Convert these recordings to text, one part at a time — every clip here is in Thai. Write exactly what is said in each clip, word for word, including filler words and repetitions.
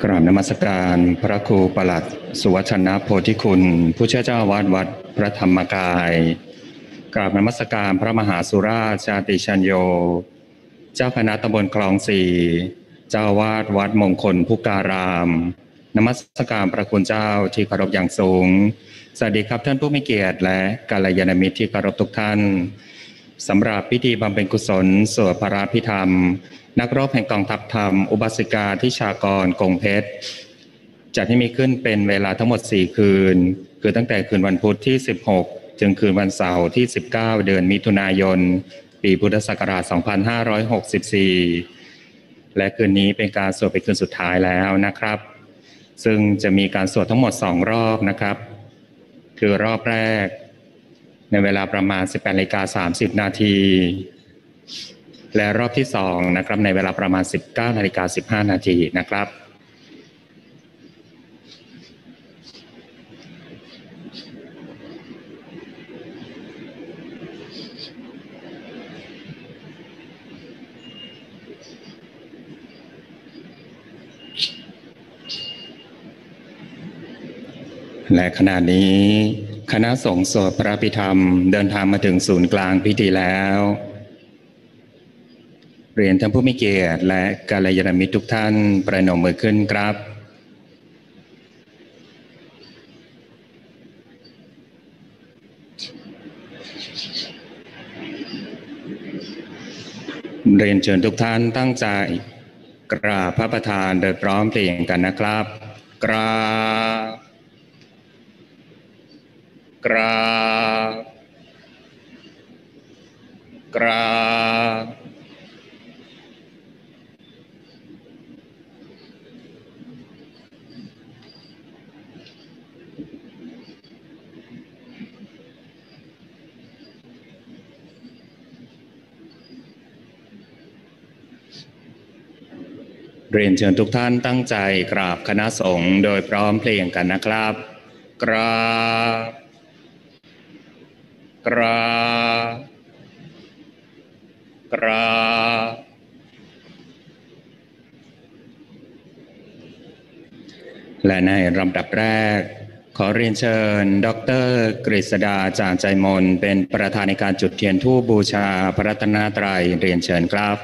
กราบนมัสการพระครูประหลัดสุวัชนะโพธิคุณผู้ช่วยเจ้าอาวาสวัดพระธรรมกายกราบนมัสการพระมหาสุราชชาติชัญโยเจ้าคณะตำบลคลองสี่เจ้าอาวาสวัดมงคลพุการามนมัสการพระคุณเจ้าที่เคารพอย่างสูงสวัสดีครับท่านผู้มีเกียรติและกัลยาณมิตรที่เคารพทุกท่านสำหรับพิธีบำเพ็ญกุศลสวดพระพิธรรมนักรบแห่งกองทัพธรรมอุบาสิกาทิชากรกงเพชรจัดให้มีขึ้นเป็นเวลาทั้งหมดสี่คืนคือตั้งแต่คืนวันพุธที่สิบหกถึงคืนวันเสาร์ที่สิบเก้าเดือนมิถุนายนปีพุทธศักราชสองพันห้าร้อยหกสิบสี่และคืนนี้เป็นการสวดเป็นคืนสุดท้ายแล้วนะครับซึ่งจะมีการสวดทั้งหมดสองรอบนะครับคือรอบแรกในเวลาประมาณ สิบแปดนาฬิกาสามสิบนาทีและรอบที่สองนะครับในเวลาประมาณ สิบเก้านาฬิกาสิบห้านาทีนะครับและขณะนี้คณะสงฆ์สวดพระพิธรรมเดินทางมาถึงศูนย์กลางพิธีแล้วเรียนท่านผู้มีเกียรติและกัลยาณมิตรทุกท่านประนมมือขึ้นครับเรียนเชิญทุกท่านตั้งใจกราบพระประธานโดยพร้อมเพรียงกันนะครับกราบกราบกราบเรียนเชิญทุกท่านตั้งใจกราบคณะสงฆ์โดยพร้อมเพรียงกันนะครับกราบกราบกราบและในลำดับแรกขอเรียนเชิญดร.กฤษดาจางใจมนเป็นประธานในการจุดเทียนธูปบูชาพระรัตนตรัยเรียนเชิญครับ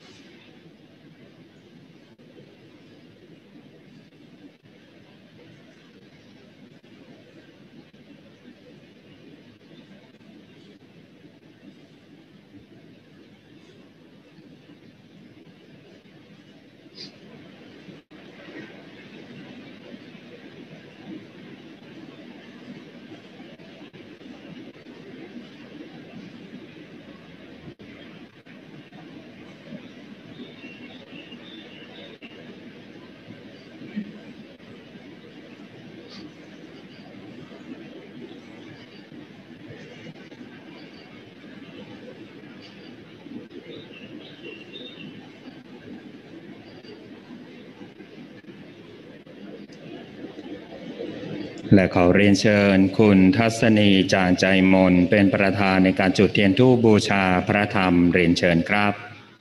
และขอเรียนเชิญคุณทัศนีจางใจมนเป็นประธานในการจุดเทียนธูปบูชาพระธรรมเรียนเชิญครับ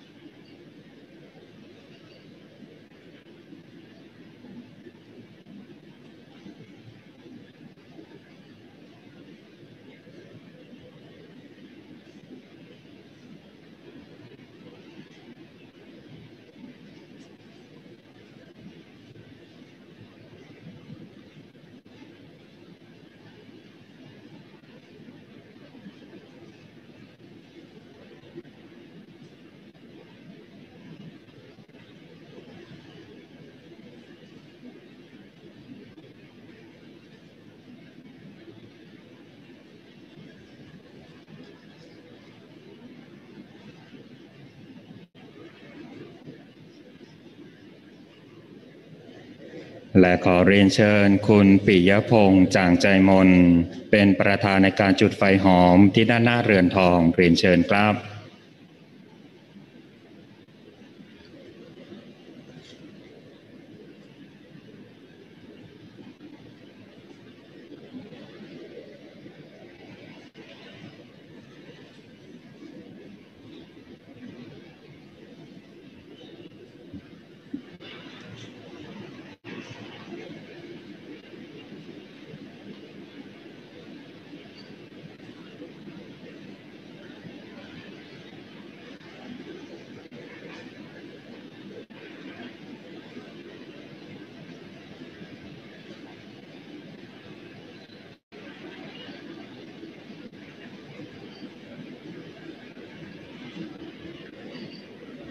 และขอเรียนเชิญคุณปิยพงษ์จางใจมนเป็นประธานในการจุดไฟหอมที่ด้านหน้าเรือนทองเรียนเชิญครับ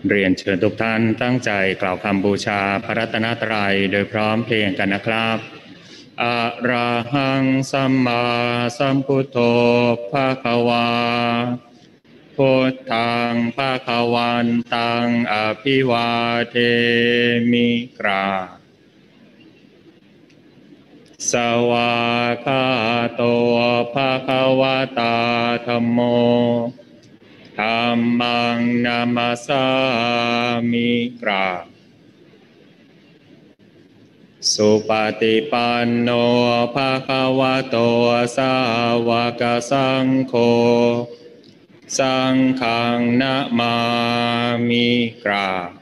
เรียนเชิญทุกท่านตั้งใจกล่าวคำบูชาพระรัตนตรัยโดยพร้อมเพรียงกันนะครับอะระหังสัมมาสัมพุทโธภะคะวาพุทธังภะคะวันตังอภิวาเทมิกราบสวากขาโตภะคะวะตาธัมโมธัมมังนามัสสามิกราบสุปฏิปันโนภะคะวะโตสาวกสังโฆสังฆังนะมามิกราบ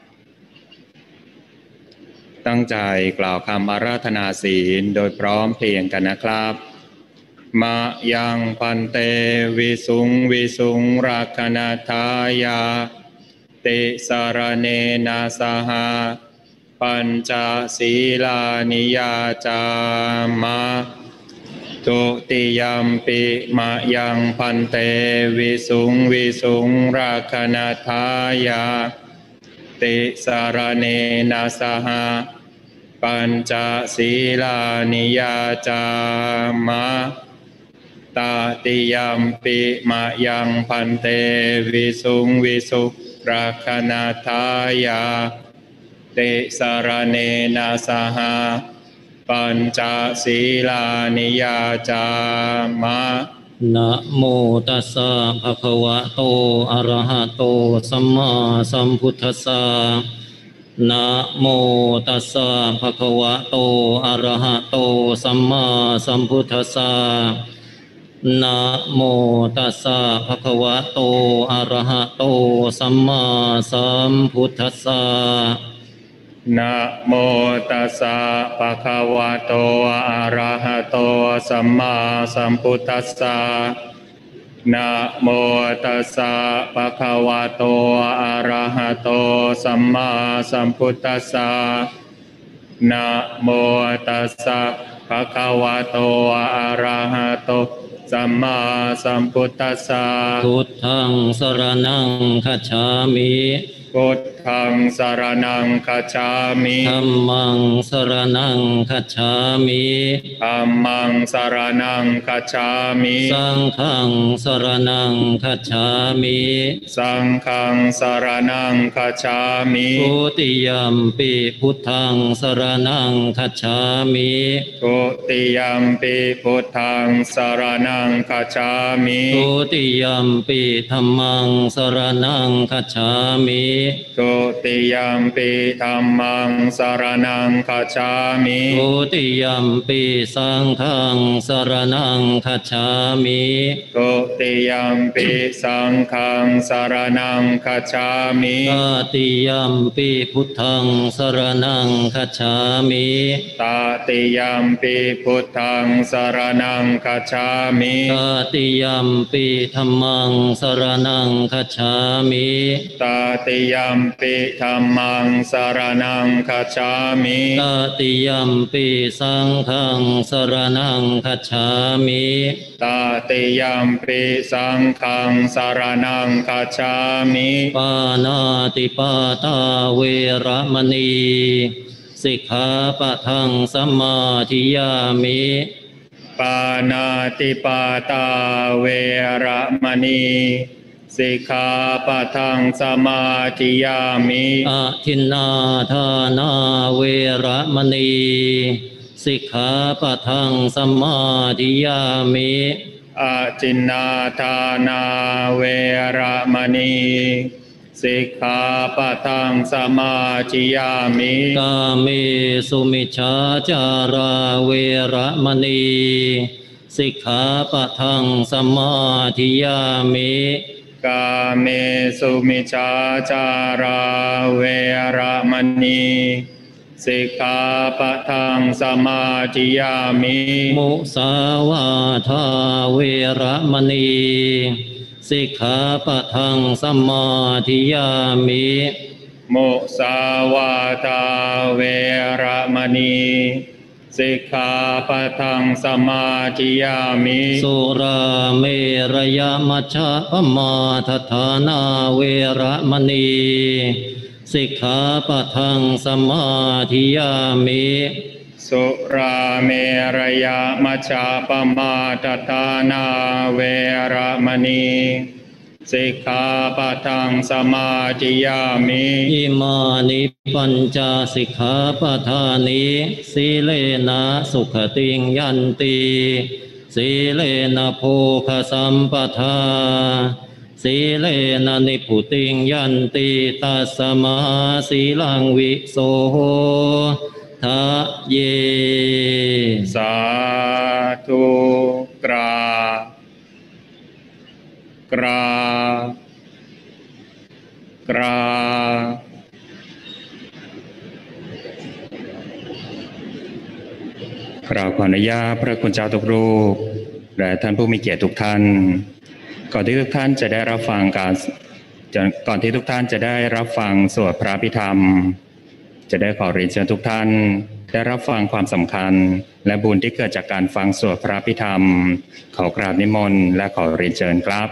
ตั้งใจกล่าวคำอาราธนาศีลโดยพร้อมเพรียงกันนะครับมะยังพันเตวิสุงวิสุงรักขณทายาติสารเนนะสหะปัญจศีลานิยาจามะตุติยัมปิมะยังพันเตวิสุงวิสุงรักขณทายาติสารเนนะสหะปัญจศีลานิยาจามะตติยัมปิมะยังพันเตวิสุงวิสุงรักขณทายาติสารเนนะสหะปัญจศีลานิยาจามะนะโมตัสสะภะคะวะโตอะระหะโตสัมมาสัมพุทธัสสะนะโมตัสสะภะคะวะโตอะระหะโตสัมมาสัมพุทธัสสะนะโมตัสสะภะคะวะโตอะระหะโตสัมมาสัมพุทธัสสะนะโมตัสสะภะคะวะโตอะระหะโตสัมมาสัมพุทธัสสะนะโมตัสสะภะคะวะโตอะระหะโตสัมมาสัมพุทธัสสะนะโมตัสสะภะคะวะโตอะระหะโตสัมมาสัมพุทธัสสะพุทธังสรณังคัจฉามิพุทธังสรณังคัจฉามิธัมมังสรณังคัจฉามิธัมมังสรณังคัจฉามิสังฆังสรณังคัจฉามิสังฆังสรณังคัจฉามิทุติยัมปิพุทธังสรณังคัจฉามิทุติยัมปิพุทธังสรณังคัจฉามิทุติยัมปิธัมมังสรณังคัจฉามิทุติยัมปิธัมมังสรณังคัจฉามิทุติยัมปิสังฆังสรณังคัจฉามิทุติยัมปิสังฆังสรณังคัจฉามิตติยัมปิพุทธังสรณังคัจฉามิตติยัมปิพุทธังสรณังคัจฉามิตติยัมปิธัมมังสรณังคัจฉามิตติยัมปิธัมมังสรณังคัจฉามิตติยัมปิสังฆังสรณังคัจฉามิตติยัมปิสังฆังสรณังคัจฉามิปานาติปาตาเวระมณีสิกขาปะทังสมาธิยามิปานาติปาตาเวระมณีสิกขาปะทังสมาธิยามิอะทินนาทานาเวระมณีสิกขาปะทังสมาธิยามิอะทินนาทานาเวระมณีสิกขาปะทังสมาธิยามิกาเมสุมิจฉาจาราเวระมณีสิกขาปะทังสมาธิยามิกาเมสุมิจฉาจาราเวระมณีสิกขาปะทังสมาธิยามิมุสาวาทาเวระมณีสิกขาปะทังสมาธิยามิมุสาวาทาเวระมณีสิกขาปะทังสมาธิยามิสุราเมรยมัชฌะปมาทฐานาเวระมณีสิกขาปะทังสมาธิยามิสุราเมรยะมัจจาปมาทฐานาเวระมณีสิกขาปะทังสมาธิยามิอิมานิปัญจสิกขาปะทานิสีเลนะสุขติงยันติสีเลนะโภคสัมปทาสีเลนะนิพุติงยันติตัสสมาสีลังวิโสทะเยสาธุกราบกราบกราบกราบขออนุญาตพระคุณเจ้าทุกรูปและท่านผู้มีเกียรติทุกท่านก่อนที่ทุกท่านจะได้รับฟังการก่อนที่ทุกท่านจะได้รับฟังสวดพระอภิธรรมจะได้ขอเรียนเชิญทุกท่านได้รับฟังความสำคัญและบุญที่เกิดจากการฟังสวดพระอภิธรรมขอกราบนิมนต์และขอเรียนเชิญครับ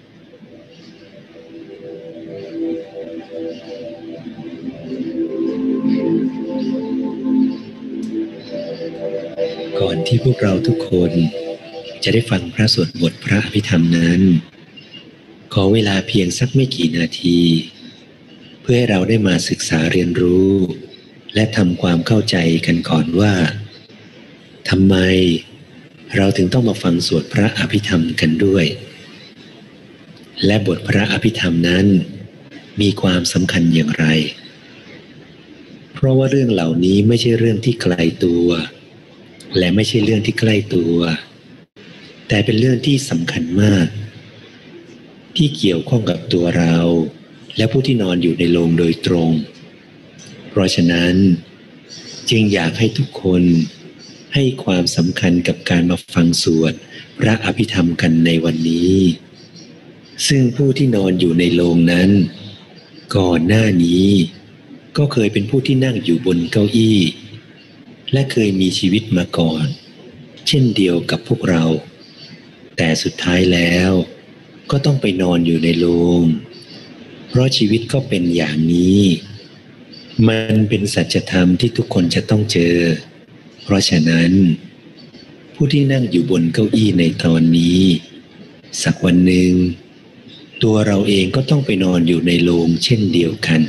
ก่อนที่พวกเราทุกคนจะได้ฟังพระสวดบทพระอภิธรรมนั้นขอเวลาเพียงสักไม่กี่นาทีเพื่อให้เราได้มาศึกษาเรียนรู้และทำความเข้าใจกันก่อนว่าทำไมเราถึงต้องมาฟังสวดพระอภิธรรมกันด้วยและบทพระอภิธรรมนั้นมีความสำคัญอย่างไรเพราะว่าเรื่องเหล่านี้ไม่ใช่เรื่องที่ไกลตัวและไม่ใช่เรื่องที่ใกล้ตัวแต่เป็นเรื่องที่สำคัญมากที่เกี่ยวข้องกับตัวเราและผู้ที่นอนอยู่ในโลงโดยตรงเพราะฉะนั้นจึงอยากให้ทุกคนให้ความสำคัญกับการมาฟังสวดพระอภิธรรมกันในวันนี้ซึ่งผู้ที่นอนอยู่ในโลงนั้นก่อนหน้านี้ก็เคยเป็นผู้ที่นั่งอยู่บนเก้าอี้และเคยมีชีวิตมาก่อนเช่นเดียวกับพวกเราแต่สุดท้ายแล้วก็ต้องไปนอนอยู่ในโลงเพราะชีวิตก็เป็นอย่างนี้มันเป็นสัจธรรมที่ทุกคนจะต้องเจอเพราะฉะนั้นผู้ที่นั่งอยู่บนเก้าอี้ในตอนนี้สักวันหนึ่งตัวเราเองก็ต้องไปนอนอยู่ในโลงเช่นเดียวกัน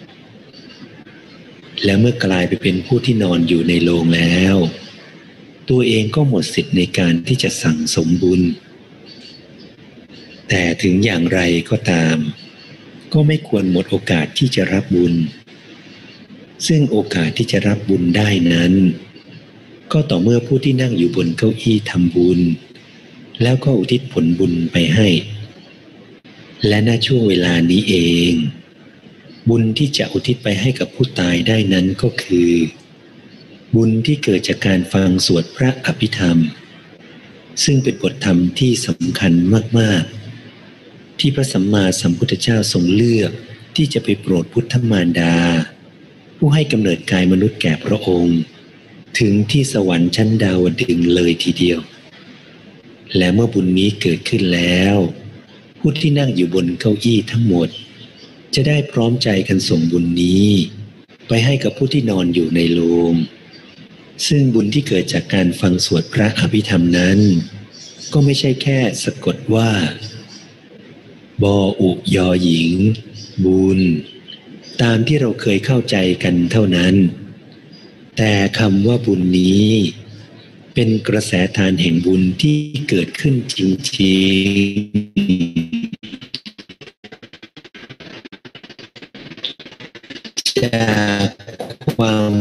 และเมื่อกลายไปเป็นผู้ที่นอนอยู่ในโลงแล้วตัวเองก็หมดสิทธิ์ในการที่จะสั่งสมบุญแต่ถึงอย่างไรก็ตามก็ไม่ควรหมดโอกาสที่จะรับบุญซึ่งโอกาสที่จะรับบุญได้นั้นก็ต่อเมื่อผู้ที่นั่งอยู่บนเก้าอี้ทำบุญแล้วก็อุทิศผลบุญไปให้และณช่วงเวลานี้เองบุญที่จะอุทิศไปให้กับผู้ตายได้นั้นก็คือบุญที่เกิดจากการฟังสวดพระอภิธรรมซึ่งเป็นบทธรรมที่สำคัญมากๆที่พระสัมมาสัมพุทธเจ้าทรงเลือกที่จะไปโปรดพุทธมารดาผู้ให้กำเนิดกายมนุษย์แก่พระองค์ถึงที่สวรรค์ชั้นดาวดึงส์เลยทีเดียวและเมื่อบุญนี้เกิดขึ้นแล้วผู้ที่นั่งอยู่บนเก้าอี้ทั้งหมดจะได้พร้อมใจกันส่งบุญนี้ไปให้กับผู้ที่นอนอยู่ในโลงซึ่งบุญที่เกิดจากการฟังสวดพระอภิธรรมนั้นก็ไม่ใช่แค่สะกดว่าบออุยอหญิงบุญตามที่เราเคยเข้าใจกันเท่านั้นแต่คำว่าบุญนี้เป็นกระแสทานแห่งบุญที่เกิดขึ้นจริงๆจากความ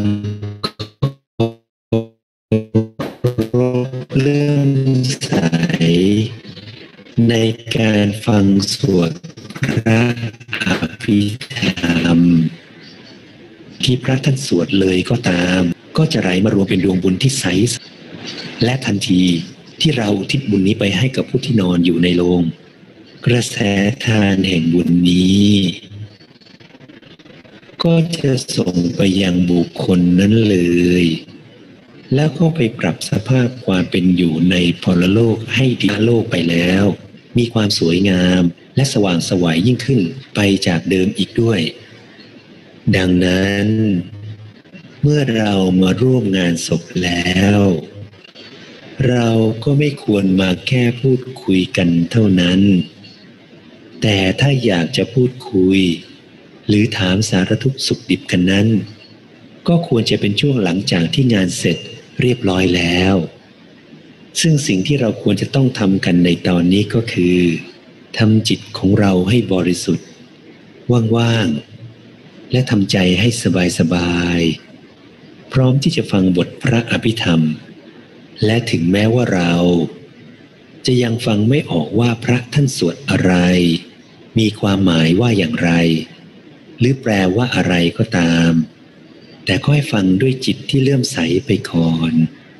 เลื่อมใสในการฟังสวดพระอภิธรรมที่พระท่านสวดเลยก็ตามก็จะไหลมารวมเป็นดวงบุญที่ใสและทันทีที่เราอุทิศบุญนี้ไปให้กับผู้ที่นอนอยู่ในโลงกระแสทานแห่งบุญนี้ก็จะส่งไปยังบุคคลนั้นเลยแล้วก็ไปปรับสภาพความเป็นอยู่ในพรโลกให้ดีโลกไปแล้วมีความสวยงามและสว่างไสวยิ่งขึ้นไปจากเดิมอีกด้วยดังนั้นเมื่อเรามาร่วมงานศพแล้วเราก็ไม่ควรมาแค่พูดคุยกันเท่านั้นแต่ถ้าอยากจะพูดคุยหรือถามสารทุกข์สุขดิบกันนั้นก็ควรจะเป็นช่วงหลังจากที่งานเสร็จเรียบร้อยแล้วซึ่งสิ่งที่เราควรจะต้องทำกันในตอนนี้ก็คือทำจิตของเราให้บริสุทธิ์ว่างๆและทำใจให้สบายๆพร้อมที่จะฟังบทพระอภิธรรมและถึงแม้ว่าเราจะยังฟังไม่ออกว่าพระท่านสวดอะไรมีความหมายว่าอย่างไรหรือแปลว่าอะไรก็ตามแต่ก็ให้ฟังด้วยจิตที่เลื่อมใสไปก่อน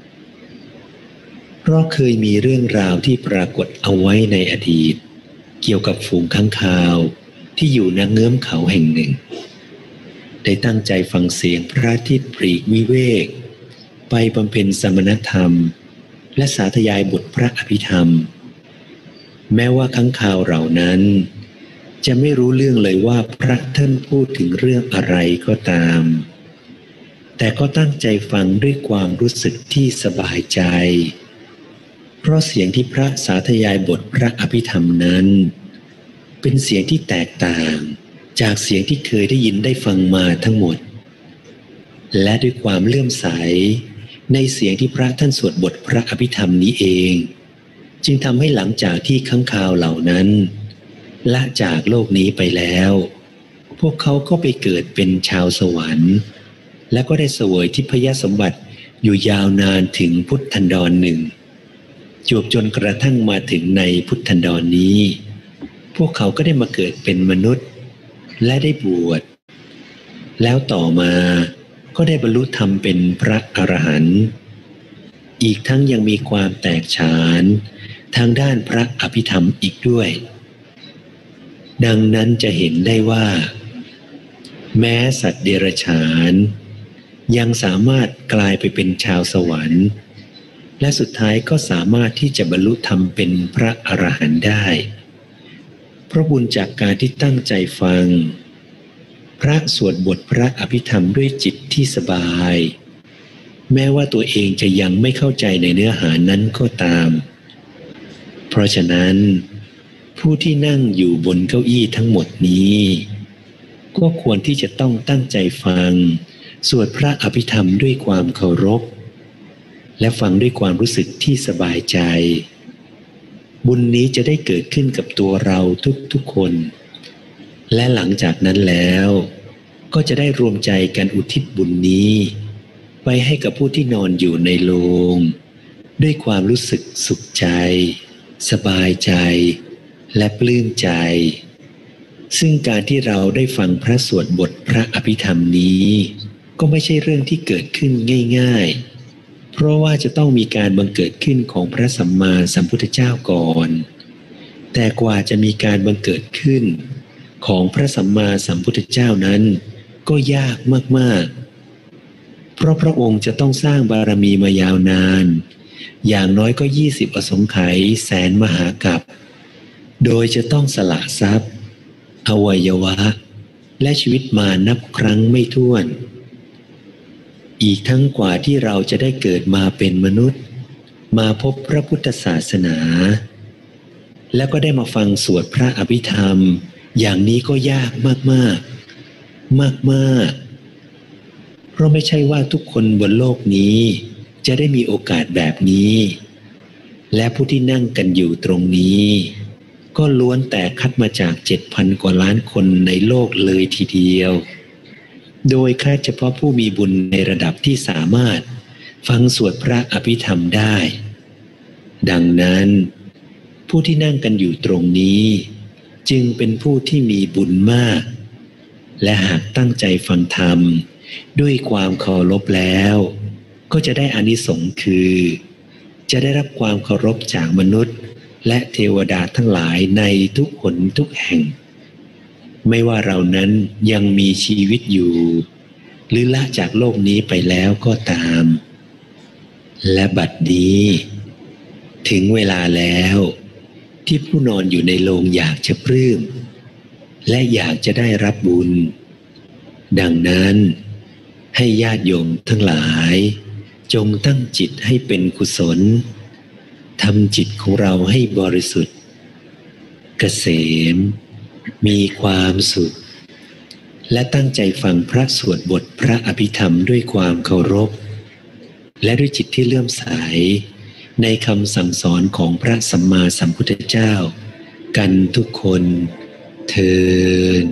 เพราะเคยมีเรื่องราวที่ปรากฏเอาไว้ในอดีตเกี่ยวกับฝูงค้างคาวที่อยู่ณเงื้อมเขาแห่งหนึ่งได้ตั้งใจฟังเสียงพระอาทิตย์ปลีกวิเวกไปบำเพ็ญสมณธรรมและสาธยายบทพระอภิธรรมแม้ว่าค้างคาวเหล่านั้นจะไม่รู้เรื่องเลยว่าพระท่านพูดถึงเรื่องอะไรก็ตามแต่ก็ตั้งใจฟังด้วยความรู้สึกที่สบายใจเพราะเสียงที่พระสาธยายบทพระอภิธรรมนั้นเป็นเสียงที่แตกต่างจากเสียงที่เคยได้ยินได้ฟังมาทั้งหมดและด้วยความเลื่อมใสในเสียงที่พระท่านสวดบทพระอภิธรรมนี้เองจึงทำให้หลังจากที่ค้างคาวเหล่านั้นละจากโลกนี้ไปแล้วพวกเขาก็ไปเกิดเป็นชาวสวรรค์และก็ได้เสวยทิพยสมบัติอยู่ยาวนานถึงพุทธันดรหนึ่งจวบจนกระทั่งมาถึงในพุทธันดรนี้พวกเขาก็ได้มาเกิดเป็นมนุษย์และได้บวชแล้วต่อมาก็ได้บรรลุธรรมเป็นพระอรหันต์อีกทั้งยังมีความแตกฉานทางด้านพระอภิธรรมอีกด้วยดังนั้นจะเห็นได้ว่าแม้สัตว์เดรัจฉานยังสามารถกลายไปเป็นชาวสวรรค์และสุดท้ายก็สามารถที่จะบรรลุธรรมเป็นพระอรหันต์ได้เพราะบุญจากการที่ตั้งใจฟังพระสวดบทพระอภิธรรมด้วยจิตที่สบายแม้ว่าตัวเองจะยังไม่เข้าใจในเนื้อหานั้นก็ตามเพราะฉะนั้นผู้ที่นั่งอยู่บนเก้าอี้ทั้งหมดนี้ก็ควรที่จะต้องตั้งใจฟังสวดพระอภิธรรมด้วยความเคารพและฟังด้วยความรู้สึกที่สบายใจบุญนี้จะได้เกิดขึ้นกับตัวเราทุกๆคนและหลังจากนั้นแล้วก็จะได้รวมใจกันอุทิศบุญนี้ไปให้กับผู้ที่นอนอยู่ในโลงด้วยความรู้สึกสุขใจสบายใจและปลื้มใจซึ่งการที่เราได้ฟังพระสวดบทพระอภิธรรมนี้ก็ไม่ใช่เรื่องที่เกิดขึ้นง่ายๆเพราะว่าจะต้องมีการบังเกิดขึ้นของพระสัมมาสัมพุทธเจ้าก่อนแต่กว่าจะมีการบังเกิดขึ้นของพระสัมมาสัมพุทธเจ้านั้นก็ยากมากๆเพราะพระองค์จะต้องสร้างบารมีมายาวนานอย่างน้อยก็ยี่สิบอสงไขยแสนมหากัปโดยจะต้องสละทรัพย์อวัยวะและชีวิตมานับครั้งไม่ถ้วนอีกทั้งกว่าที่เราจะได้เกิดมาเป็นมนุษย์มาพบพระพุทธศาสนาแล้วก็ได้มาฟังสวดพระอภิธรรมอย่างนี้ก็ยากมากๆมากๆเพราะไม่ใช่ว่าทุกคนบนโลกนี้จะได้มีโอกาสแบบนี้และผู้ที่นั่งกันอยู่ตรงนี้ก็ล้วนแต่คัดมาจาก เจ็ดพัน กว่าล้านคนในโลกเลยทีเดียวโดยแค่เฉพาะผู้มีบุญในระดับที่สามารถฟังสวดพระอภิธรรมได้ดังนั้นผู้ที่นั่งกันอยู่ตรงนี้จึงเป็นผู้ที่มีบุญมากและหากตั้งใจฟังธรรมด้วยความเคารพแล้วก็จะได้อานิสงส์คือจะได้รับความเคารพจากมนุษย์และเทวดาทั้งหลายในทุกหนทุกแห่งไม่ว่าเรานั้นยังมีชีวิตอยู่หรือละจากโลกนี้ไปแล้วก็ตามและบัดนี้ถึงเวลาแล้วที่ผู้นอนอยู่ในโลงอยากจะปลื้มและอยากจะได้รับบุญดังนั้นให้ญาติโยมทั้งหลายจงตั้งจิตให้เป็นกุศลทำจิตของเราให้บริสุทธิ์เกษมมีความสุขและตั้งใจฟังพระสวดบทพระอภิธรรมด้วยความเคารพและด้วยจิตที่เลื่อมใสในคำสั่งสอนของพระสัมมาสัมพุทธเจ้ากันทุกคนเทิน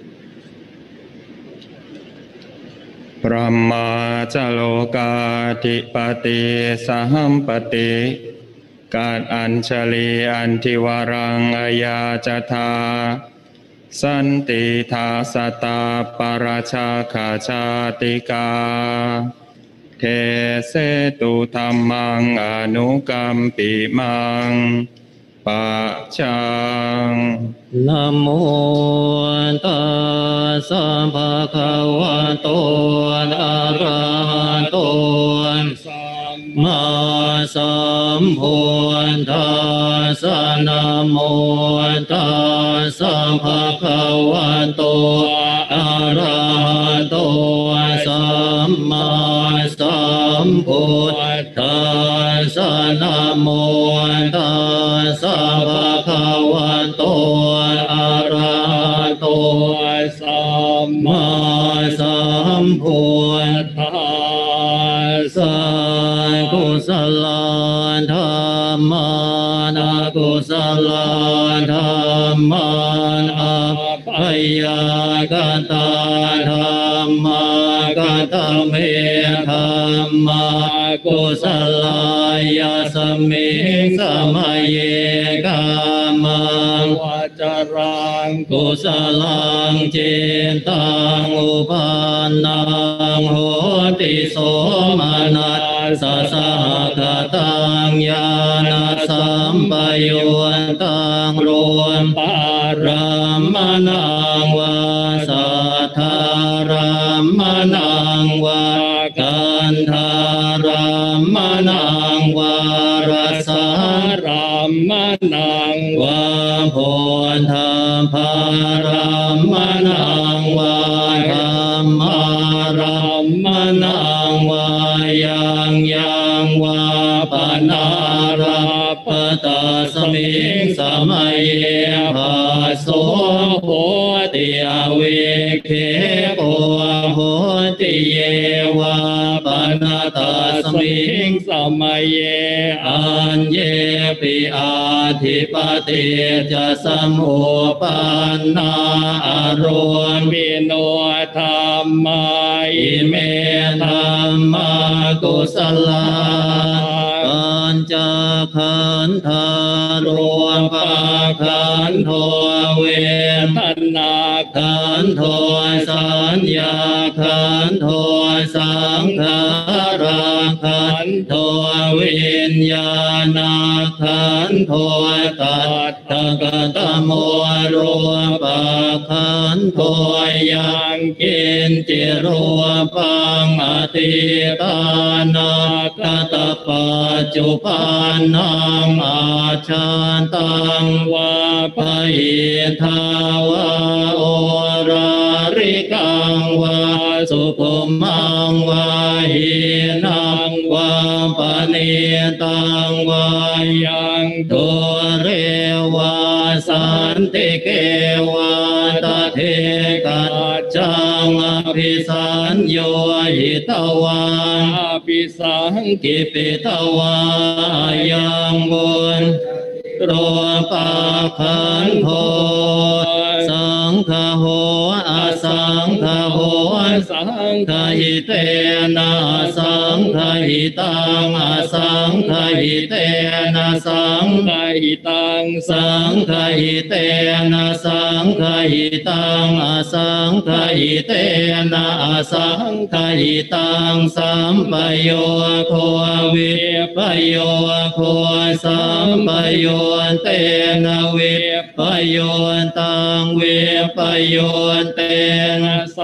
พระมาจโลกาธิปติสหัมปติการอัญชลีอันทิวรังอายาจทาสันติทาสตาปราชาขาชาติกาเทเสตุธรรมังอนุกัมปิมังปัจจังนะโมตัสสะภะคะวะโตอะระหะโตสัมมาสัมพุทธัสสะนะโมตัสสะภะคะวะโตอะระหะโตสัมมาสัมพุทธัสสะนะโมตัสสะภะคะวะโตอะระหะโตสัมมาสัมพุทธัสสะกุศลธรรมานะกุศลธรรมานะปัญญากตาธรรมากตเมธรรมากุศลายาสมิงสมัยเยกามังวัจรังกุศลังเจตังอุปานังโหติโสมนัสสะสะกตังญาณสัมปยุตตังรวมปารามนังวาสัทธารามนังวากันธารามนังวารสารามนังวาโพธาภารามนังวาธรรมารามนังวายังยังวาปนาราปตาสมิงสมัยเยภาโสโหติอเวเคโกโหติเยวาปนาตาสมิงสมัยเยอัญเยปิอาทิปติจะสมุปันนาอารมปิโนธรรมาอิเมธรรมากุศลาปัญจขันธารวมปาขันโทเวทนาขันโทสัญญาขันโทสังขาราขันโทวิญญาณขันโทตัตถกตโมรวมปาขันโทยังกินจิรวมปังอติตานากตปัจจุปันนังอาชาตังวาปหิทาวาโอราริกังวาสุขุมังวาหินังวาปณิตังวายังตุเรวาสันติเกวาตเทกัจจังอภิสัญโยหิตวาอภิสังกิปิตวายังบุญโรปาขันโทสังฆโหอาสังฆโหสังฆหิเตนะสังฆหิตังอาสังฆหิเตนะสังฆหิตังสังฆหิเตนะสังฆหิตังอาสังฆหิเตนะอาสังฆหิตังสัมปโยโควิปโยโคสัมปโยเตนะวิปโยตังวิปโยเตนะสังป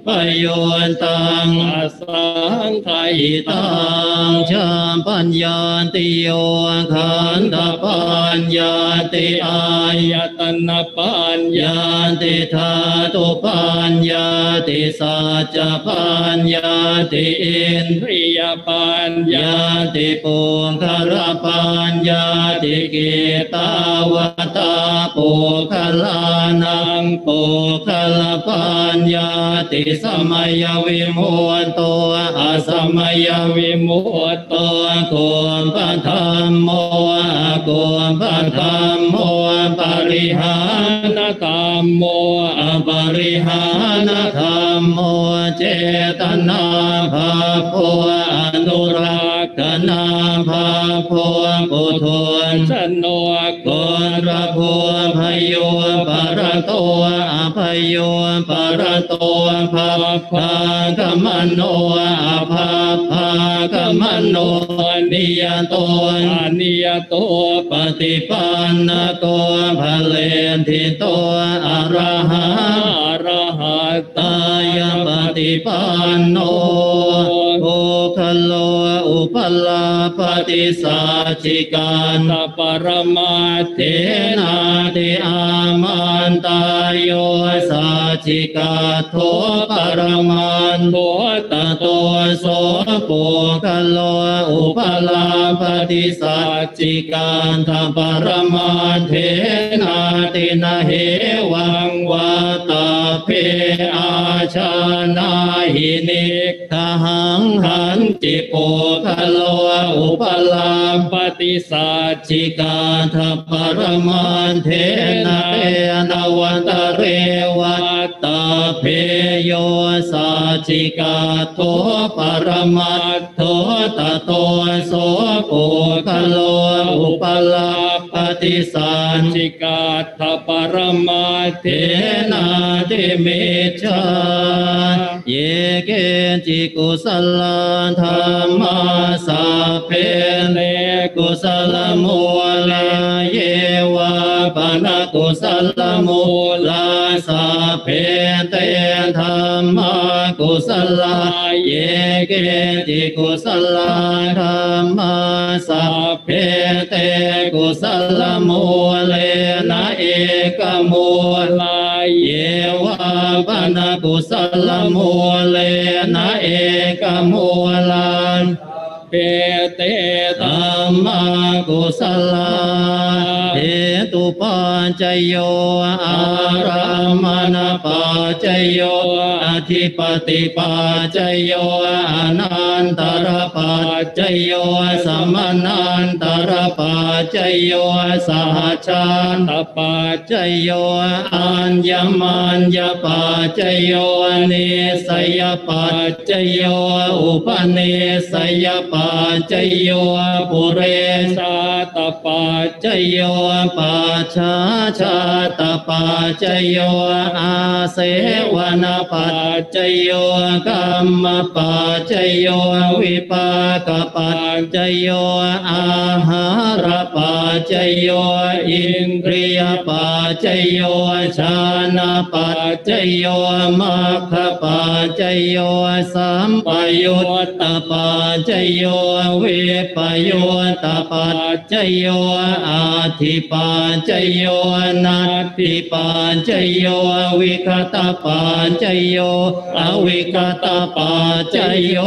ปโยตังอสังขยิตังชามปัญญาติโยขันธปัญญาติอายตนะปัญญาติธาตุปัญญาติสัจจปัญญาติอินทรียปัญญาติปุงคารปัญญาติกิตาวตาปุคลานังปุคลปัญญาติสมัยวิมุตโตอสมัยวิมุตโตโกมปะธัมโมโกมปะธัมโมปริหานธรรมโมปริหานธรรมโมเจตนาภาโพอนุรักษนาภาโพปุถุชนโนโกรโพพโยปรโตอภโยปรโตภาภากมโนอภาภากมโนนิยโตนิยโตปฏิปันนโตภเลทิโตอะระหะอะระหะตายปฏิปันโนโอคัลโลอุปลาปฏิสัจจิการปรมาเทนาติอามันตายโยสัจจิกาโทปรมันโทตโตโสปุคัลโลอุปลาปฏิสัจจิการทปรมาเทนาตินะเหวังวัตเพอาชานาหินิทหังหันจิปุคัลโลอุปลาปฏิสัจจิการทปรมาเทนะเตนวันตเรวัตตเพโยสัจจิกาโทปรมัตโทตโตโสปุคัลโลอุปลาปฏิสัจจิกาทปรมาเทนาติมิจฉาเยเกจิกุสลธรรมาสัพเพเลกุสลมูลาเยวะปนกุสลมูลาสัพเพเตธรรมากุสลาเยเกจิกุสลธรรมาสัพเพเตกุสลมูเลนะเอกมูลาเยวะปนกุสลมูเลนะเอกมูลาเปเตธัมมากุสลาเหตุปัจจโยอารามณปัจจโยอธิปติปัจจโยอนันตรปัจจโยสมนันตรปัจจโยสหชาตปัจจโยอัญญมัญญปัจจโยนิสยปัจจโยอุปนิสยปัจจโยปุเรชาตปัจจโยปัจฉาชาตปัจจโยอาเสวนาปัจจโยกัมมปัจจโยวิปากปัจจโยอาหารปัจจโยอินทรียปัจจโยชานะปัจจโยมัคคปัจจโยสัมปยุตตปัจจโยวิปยุตตปัจจโยอาทิปัจจโยนัตถิปัจจโยวิคตปัจจโยอวิคตปัจจโย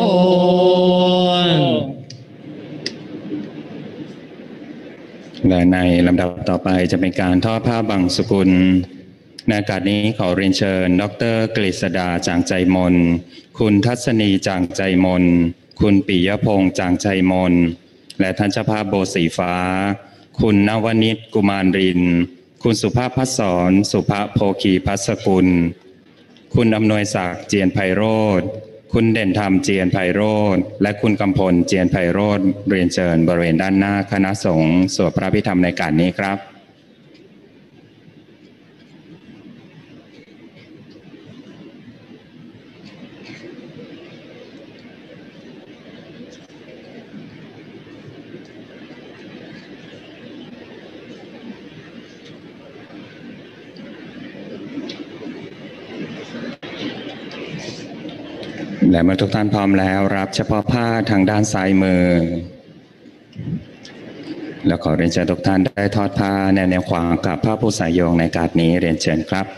และในลำดับต่อไปจะเป็นการทอดผ้าบังสุกุลในโอกาสนี้ขอเรียนเชิญดร.กฤษดาจางใจมนคุณทัศนีจางใจมนคุณปิยพงษ์จางใจมนและท่านเจ้าภาพโบสีฟ้าคุณนวนิชกุมารรินคุณสุภาพพัฒสรสุภโภคีพัสกุลคุณอำนวยศักดิ์เจียนไพโรธคุณเด่นธรรมเจียนไพโรธและคุณกำพลเจียนไพโรธเรียนเชิญบริเวณด้านหน้าคณะสงฆ์สวดพระอภิธรรมในการนี้ครับ Thank you. และเมื่อทุกท่านพร้อมแล้วรับเฉพาะผ้าทางด้านซ้ายมือแล้วขอเรียนเชิญทุกท่านได้ทอดผ้าแนวแนวขวางกับผ้าผู้สายโยงในการนี้เรียนเชิญครับ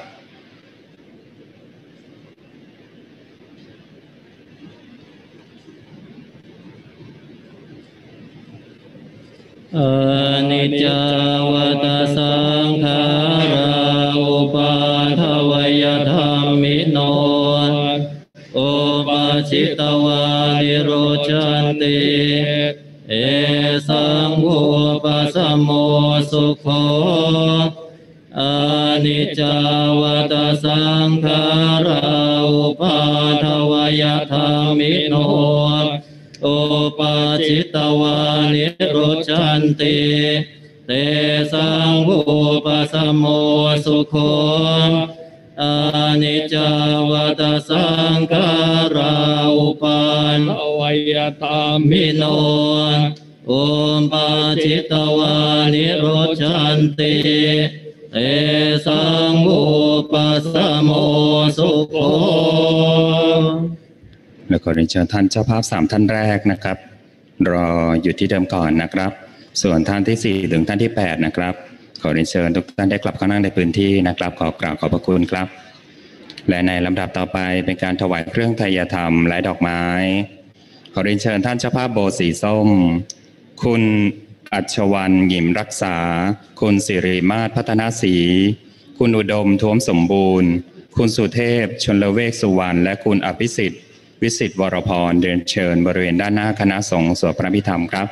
อนิจจวัฏสังขาราอุปาทวยธรรมิโนโอปาชิตวานิโรชันติเอสังโฆปัสสโมสุโขอนิจจวัฏสังขาราอุปาทวยธรรมิโนโอปาจิตวานิโรชันติเตสังโฆปัสสโมสุโขอนิจจวัฏสังขาราอุปาทวยธรรมิโนโอปาจิตวานิโรชันติเตสังโฆปัสสโมสุโขแล้วก็เรียนเชิญท่านเจ้าภาพสามท่านแรกนะครับรออยู่ที่เดิมก่อนนะครับส่วนท่านที่สี่ถึงท่านที่แปดนะครับขอเรียนเชิญทุกท่านได้กลับเข้านั่งในพื้นที่นะครับขอกราบขอบพระคุณครับและในลำดับต่อไปเป็นการถวายเครื่องไทยธรรมและดอกไม้ขอเรียนเชิญท่านเจ้าภาพโบสถ์สีส้มคุณอัชวรรณหยิมรักษาคุณสิริมาศพัฒนาศรีคุณอุดมท้วมสมบูรณ์คุณสุเทพชลเวกสุวรรณและคุณอภิสิทธิ์วิสิทธิ์วรพรเดินเชิญบริเวณด้านหน้าคณะสงฆ์สวดพระพิธรรมครับ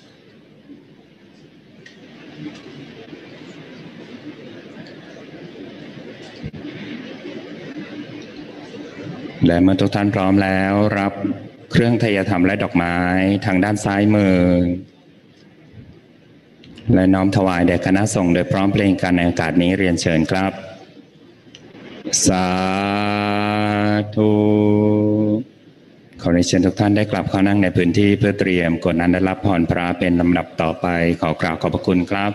และเมื่อทุกท่านพร้อมแล้วรับเครื่องไทยธรรมและดอกไม้ทางด้านซ้ายมือและน้อมถวายแด่คณะสงฆ์โดยพร้อมเพลงกันในโอกาสนี้เรียนเชิญครับสาธุขอเรียนเชิญทุกท่านได้กลับเข้านั่งในพื้นที่เพื่อเตรียมกดนั้นได้รับพรพระเป็นลำดับต่อไปขอกราบขอบพระคุณครับ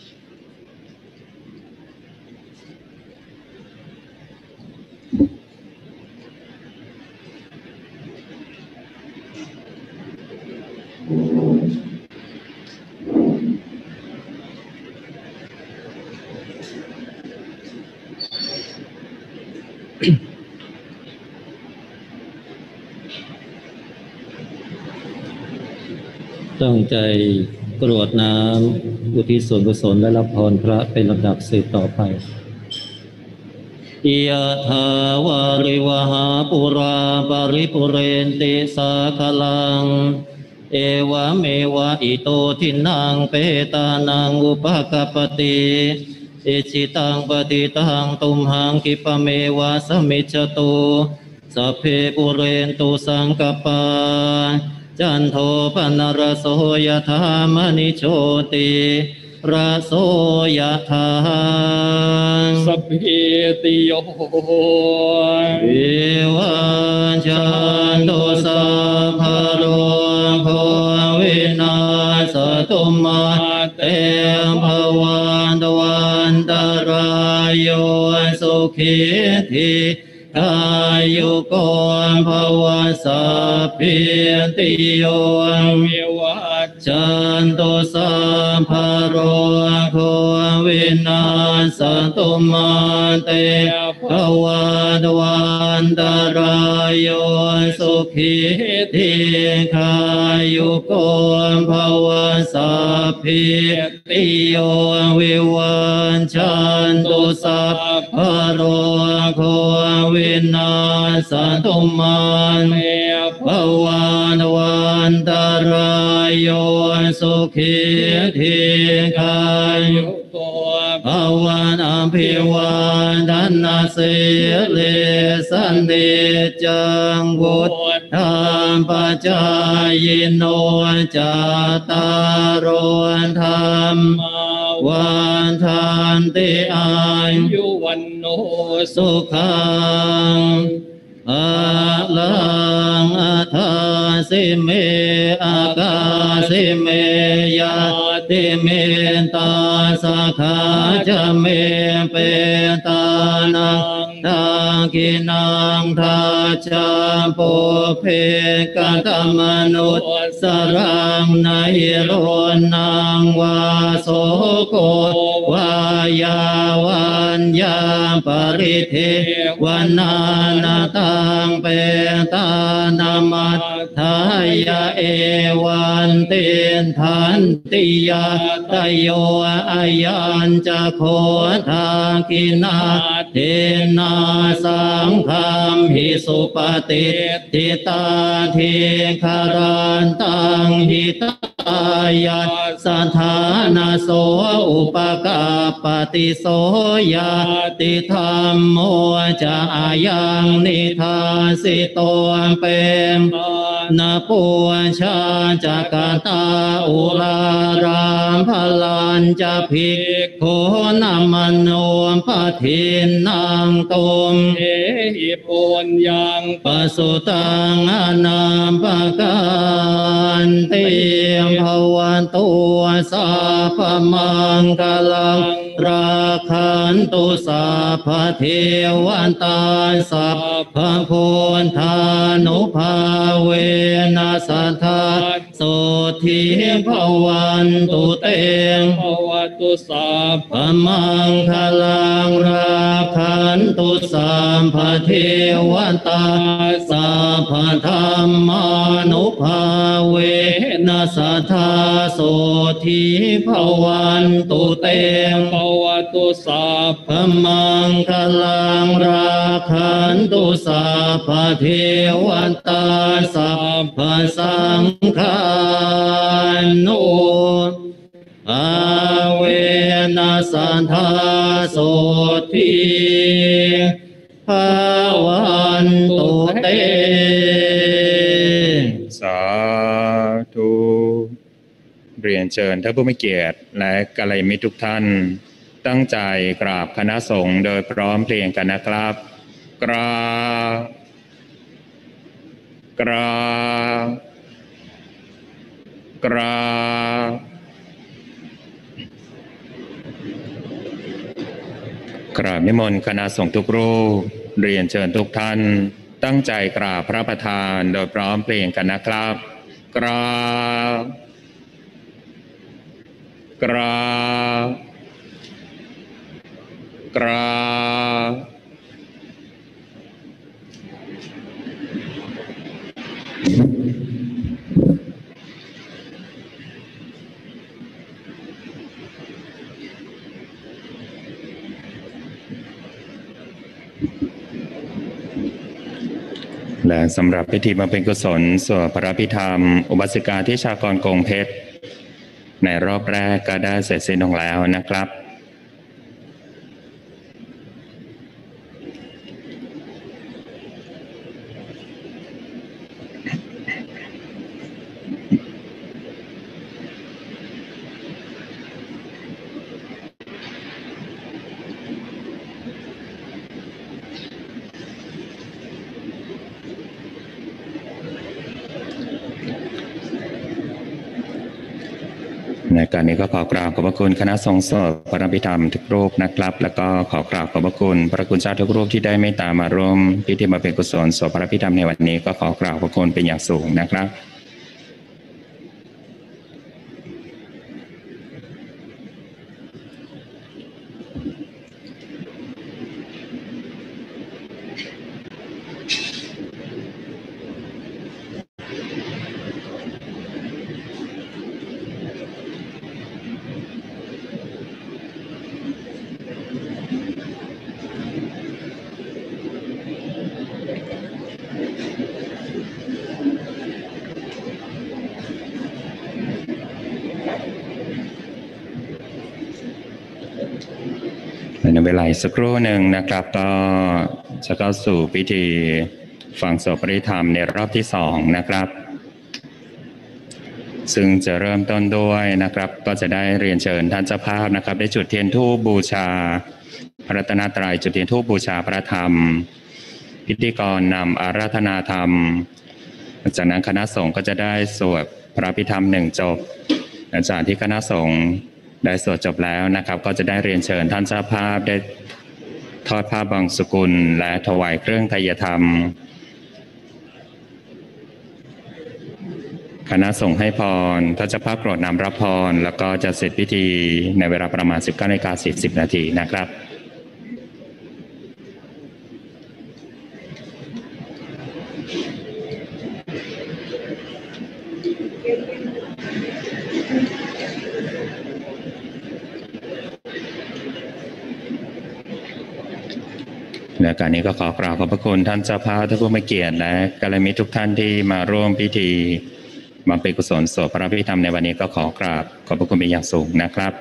ตั้งใจกรวดน้ำอุทิศส่วนกุศลและรับพรพระเป็นลำดับสืบต่อไปยะถาวาริวหาปุราปาริปุเรนติสาคลังเอวะเมวะอิโตทินังเปตานังอุปกปติอิจิตังปฏิตังตุมหังคิปะเมวะสมิจจตุสัพเพปุเรนตุสังกปาจันโทปนรโสยถามณิโชติระโสยถาสัพพิติโยวิวัชชันตุสัพพะโรโควินาศตุมาเตภวันตวันตรายโยสุขิธิอายุโกภวสัพพิติโยวิวัชชันตุสัพพะโรโควินาศตุมาเตภวันตวันตรายโยสุขิธิอายุโกภวสัพพิติโยวิวัชชันตุสัพพะโรโควินาศตุมาเตภวันตวันตรายโยสุขิธิอายุโกภวันอภิวาทนาสิริสันติจังวุฒาปัจจายโนจัตตารโอธรรมวันทันติอายุวันโนสุขังอาลังอัฏฐาสิเมอากาสิเมยะติเมตาสาขาจะเมเปตานังตังกินังทัจจาโปเพกตมนุสสรังไนโรนังวาโสโกวายาวันยาปริเทวันนานาตังเปตานามัตถายาเอวันเตนทันติยาตโยอายัญจะโคทากินาเทนาสังฆัมหิสุปฏิทิตาเทคารันตังหิตายาสัทธานาโสอุปกาปฏิโสยาติธรรมโมจะอายังนิทาสิโตเปมนาปูชาจักตาอุรารามพลันจะภิกโขนามันโนปะทินนางตุมเอหิปุญญังปสุตังอนามปะกันเตมภวันตุสัพพมังคลังราคันตุสัพพเทวันตาสัพพพุทธานุภาเวนัสสัทธาโสทิภวันตุเตงภวตุสัพพมังคลังราคันตุสัพพเทวันตาสัพพธรรมานุภาเวนัสสัทธาโสทิภวันตุเตงภวตุสัพพมังคลังราคันตุสัพพเทวันตาสัพพสังฆานุอาเวนัสสัทธาโสทิภวันตุเตสาธุเรียนเชิญท่านผู้มีเกียรติและกัลยาณมิตรทุกท่านตั้งใจกราบคณะสงฆ์โดยพร้อมเพรียงกันนะครับกราบกราบกราบกราบนิมนต์คณะสงฆ์ทุกรูปเรียนเชิญทุกท่านตั้งใจกราบพระประธานโดยพร้อมเพรียงกันนะครับกราบกราบกราบและสำหรับพิธีบำเพ็ญกุศลสวดพระพิธรรมอุบาสิกาที่ชากรกงเพชรในรอบแรกก็ได้เสร็จสิ้นลงแล้วนะครับในการนี้ก็ขอกราบขอบพระคุณคณะสงฆ์สวดพระพิธรรมทุกรูปนะครับแล้วก็ขอกราบขอบพระคุณพระคุณเจ้าทุกรูปที่ได้เมตตามาร่วมพิธีบำเพ็ญกุศลสวดพระพิธรรมในวันนี้ก็ขอกราบขอบพระคุณเป็นอย่างสูงนะครับในเวลาสักครู่หนึ่งนะครับก็จะเข้าสู่พิธีฟังสวดพระพิธรรมในรอบที่สองนะครับซึ่งจะเริ่มต้นด้วยนะครับก็จะได้เรียนเชิญท่านเจ้าภาพนะครับได้จุดเทียนธูปบูชาพระรัตนตรัยจุดเทียนธูปบูชาพระธรรมพิธีกรนำอาราธนาธรรมจากนั้นคณะสงฆ์ก็จะได้สวดพระพิธรรมหนึ่งจบหลังจากที่คณะสงฆ์ได้สวดจบแล้วนะครับก็จะได้เรียนเชิญท่านเจ้าภาพได้ทอดผ้าบางสกุลและถวายเครื่องไตรยธรรมคณะสงฆ์ให้พรท่านเจ้าภาพโปรดนำรับพรแล้วก็จะเสร็จพิธีในเวลาประมาณ สิบเก้านาฬิกาสี่สิบนาทีนะครับและการนี้ก็ขอกราบขอบพระคุณท่านเจ้าภาพท่านผู้มีเกียรติและกัลยาณมิตรทุกท่านที่มาร่วมพิธีบำเพ็ญกุศลสวดพระอภิธรรมในวันนี้ก็ขอกราบขอบพระคุณเป็นอย่างสูงนะครับ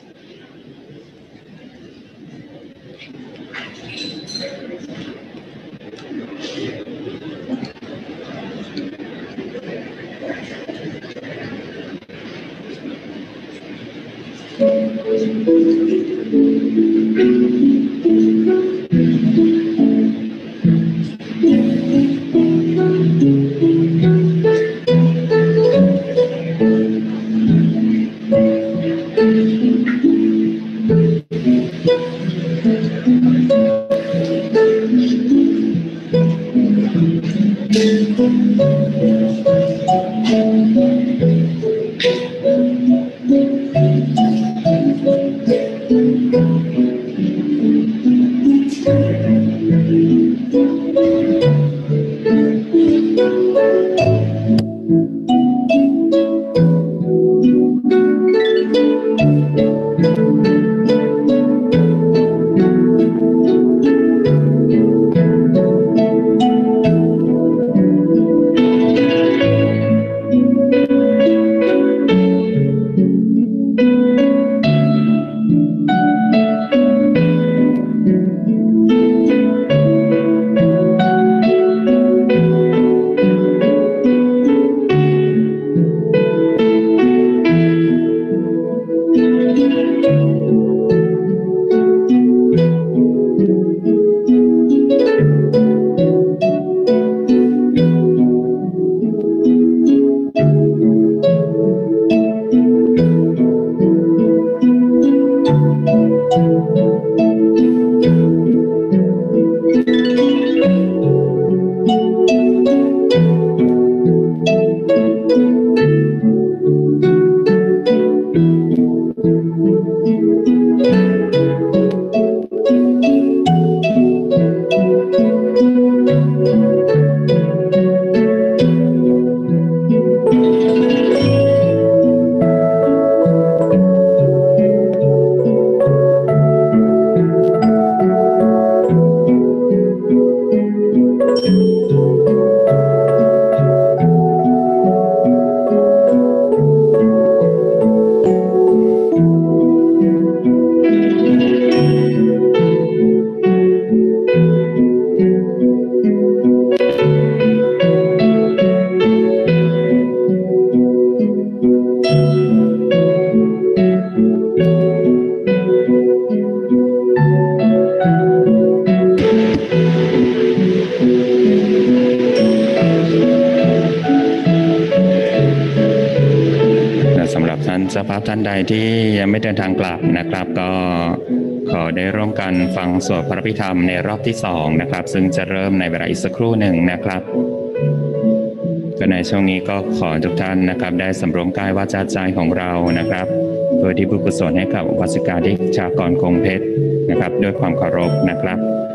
เจ้าภาพท่านใดที่ยังไม่เดินทางกลับนะครับก็ขอได้ร่วมกันฟังสวดพระอภิธรรมในรอบที่สองนะครับซึ่งจะเริ่มในเวลาอีกสักครู่หนึ่งนะครับก็ในช่วงนี้ก็ขอทุกท่านนะครับได้สำรวมกายวาจาใจของเรานะครับเพื่อที่บุญกุศลให้กับอุบาสิกาที่ชากรคงเพชรนะครับด้วยความเคารพนะครับ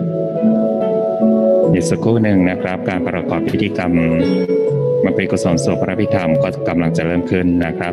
อีกสักครู่หนึ่งนะครับการประกอบพิธีกรรมมาเป็นกุศลสวดพระอภิธรรมก็กำลังจะเริ่มขึ้นนะครับ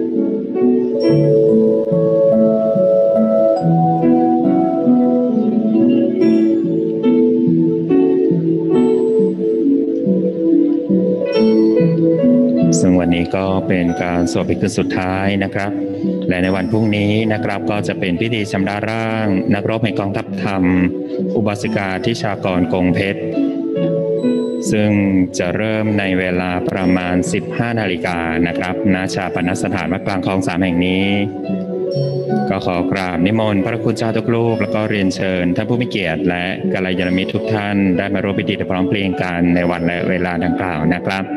ซึ่งวันนี้ก็เป็นการสวดพิธีสุดท้ายนะครับและในวันพรุ่งนี้นะครับก็จะเป็นพิธีชำระร่างนักรบแห่งกองทัพธรรมอุบาสิกาทิชากรกงเพชรซึ่งจะเริ่มในเวลาประมาณสิบห้านาฬิกานะครับณชาปนสถานวัดกลางคลองสามแห่งนี้ก็ขอกราบนิมนต์พระคุณเจ้าทุกรูปแล้วก็เรียนเชิญท่านผู้มีเกียรติและกัลยาณมิตรทุกท่านได้มาร่วมพิธีพร้อมเพรียงกันในวันและเวลาดังกล่าวนะครับ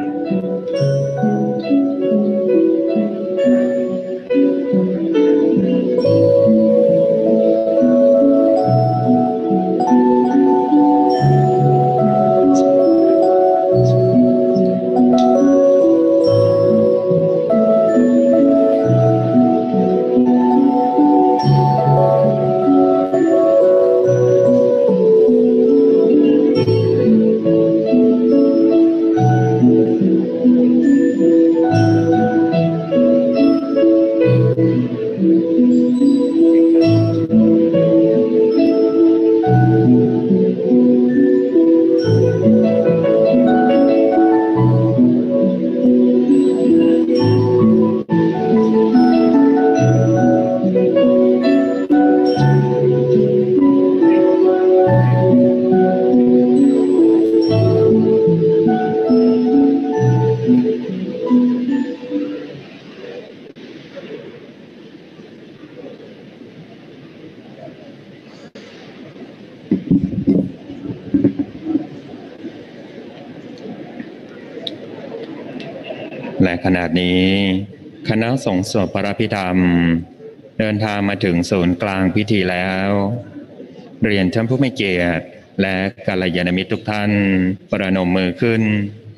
และขณะนี้คณะสงฆ์สวดพระพิธรรมเดินทางมาถึงศูนย์กลางพิธีแล้วเรียนท่านผู้มีเกียรติและกัลยาณมิตรทุกท่านประนมมือขึ้น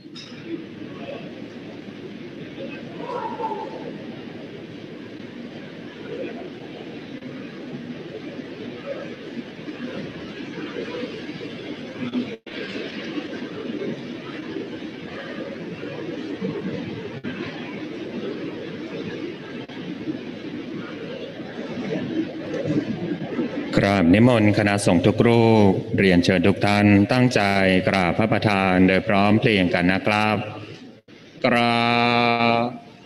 กราบนิมนต์คณะสงฆ์ทุกรูปเรียนเชิญทุกท่านตั้งใจกราบพระประธานโดยพร้อมเพรียงกันนะครับกราบ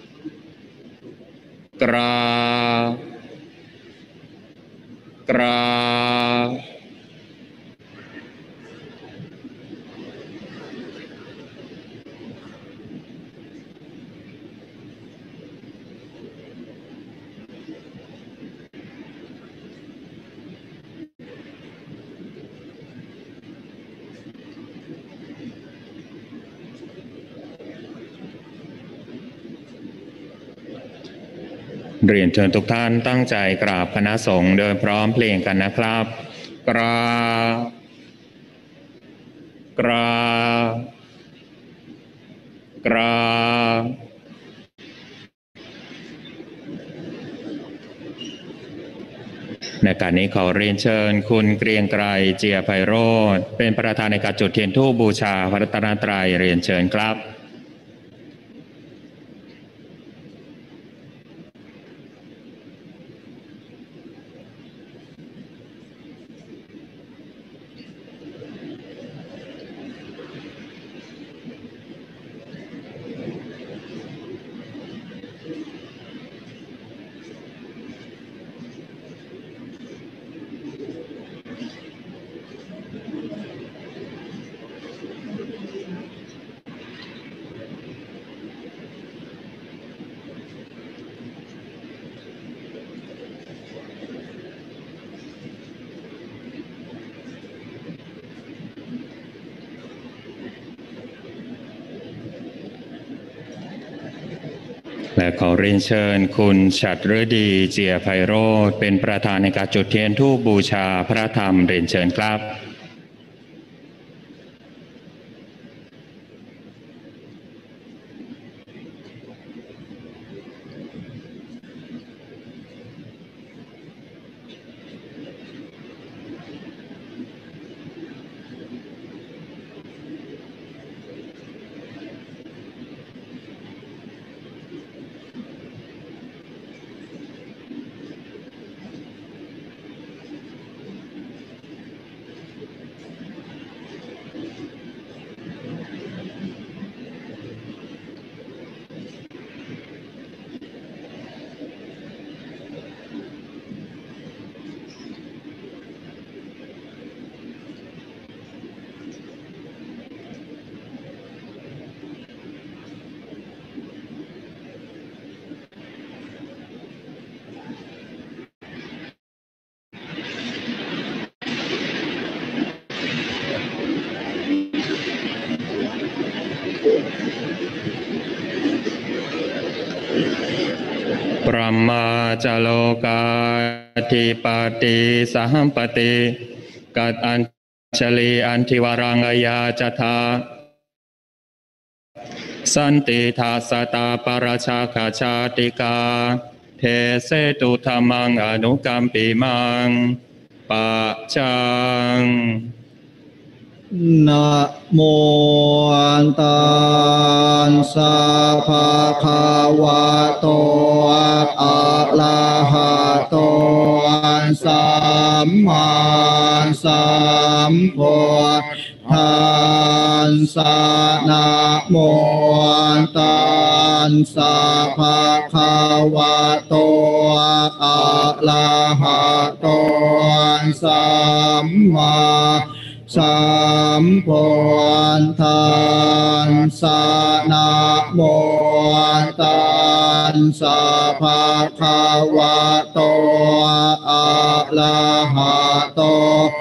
กราบกราบเรียนเชิญทุกท่านตั้งใจกราบคณะสงฆ์โดยพร้อมเพลงกันนะครับกราบกราบกราบในการนี้ขอเรียนเชิญคุณเกรียงไกรเจียไพโรจน์เป็นประธานในการจุดเทียนธูปบูชาพระรัตนตรัยเรียนเชิญครับและขอเรียนเชิญคุณฉัตรฤดีเจียไพโรจน์เป็นประธานในการจุดเทียนธูปบูชาพระธรรมเรียนเชิญครับปรมาจโลกาธิปติสหัมปติกัตอัญชลีอันทิวรังยาจทาสันติทัสสตาปราชาคาชาติกาเทเสตุธรรมังอนุกัมปิมังปัจจังนะโมตัสสะภะคะวะโตอะระหะโตสัมมาสัมพุทธัสสะนะโมตัสสะภะคะวะโตอะระหะโตสัมมาสัมพุทธัสสะนะโมตัสสะภะคะวะโตอะระหะโต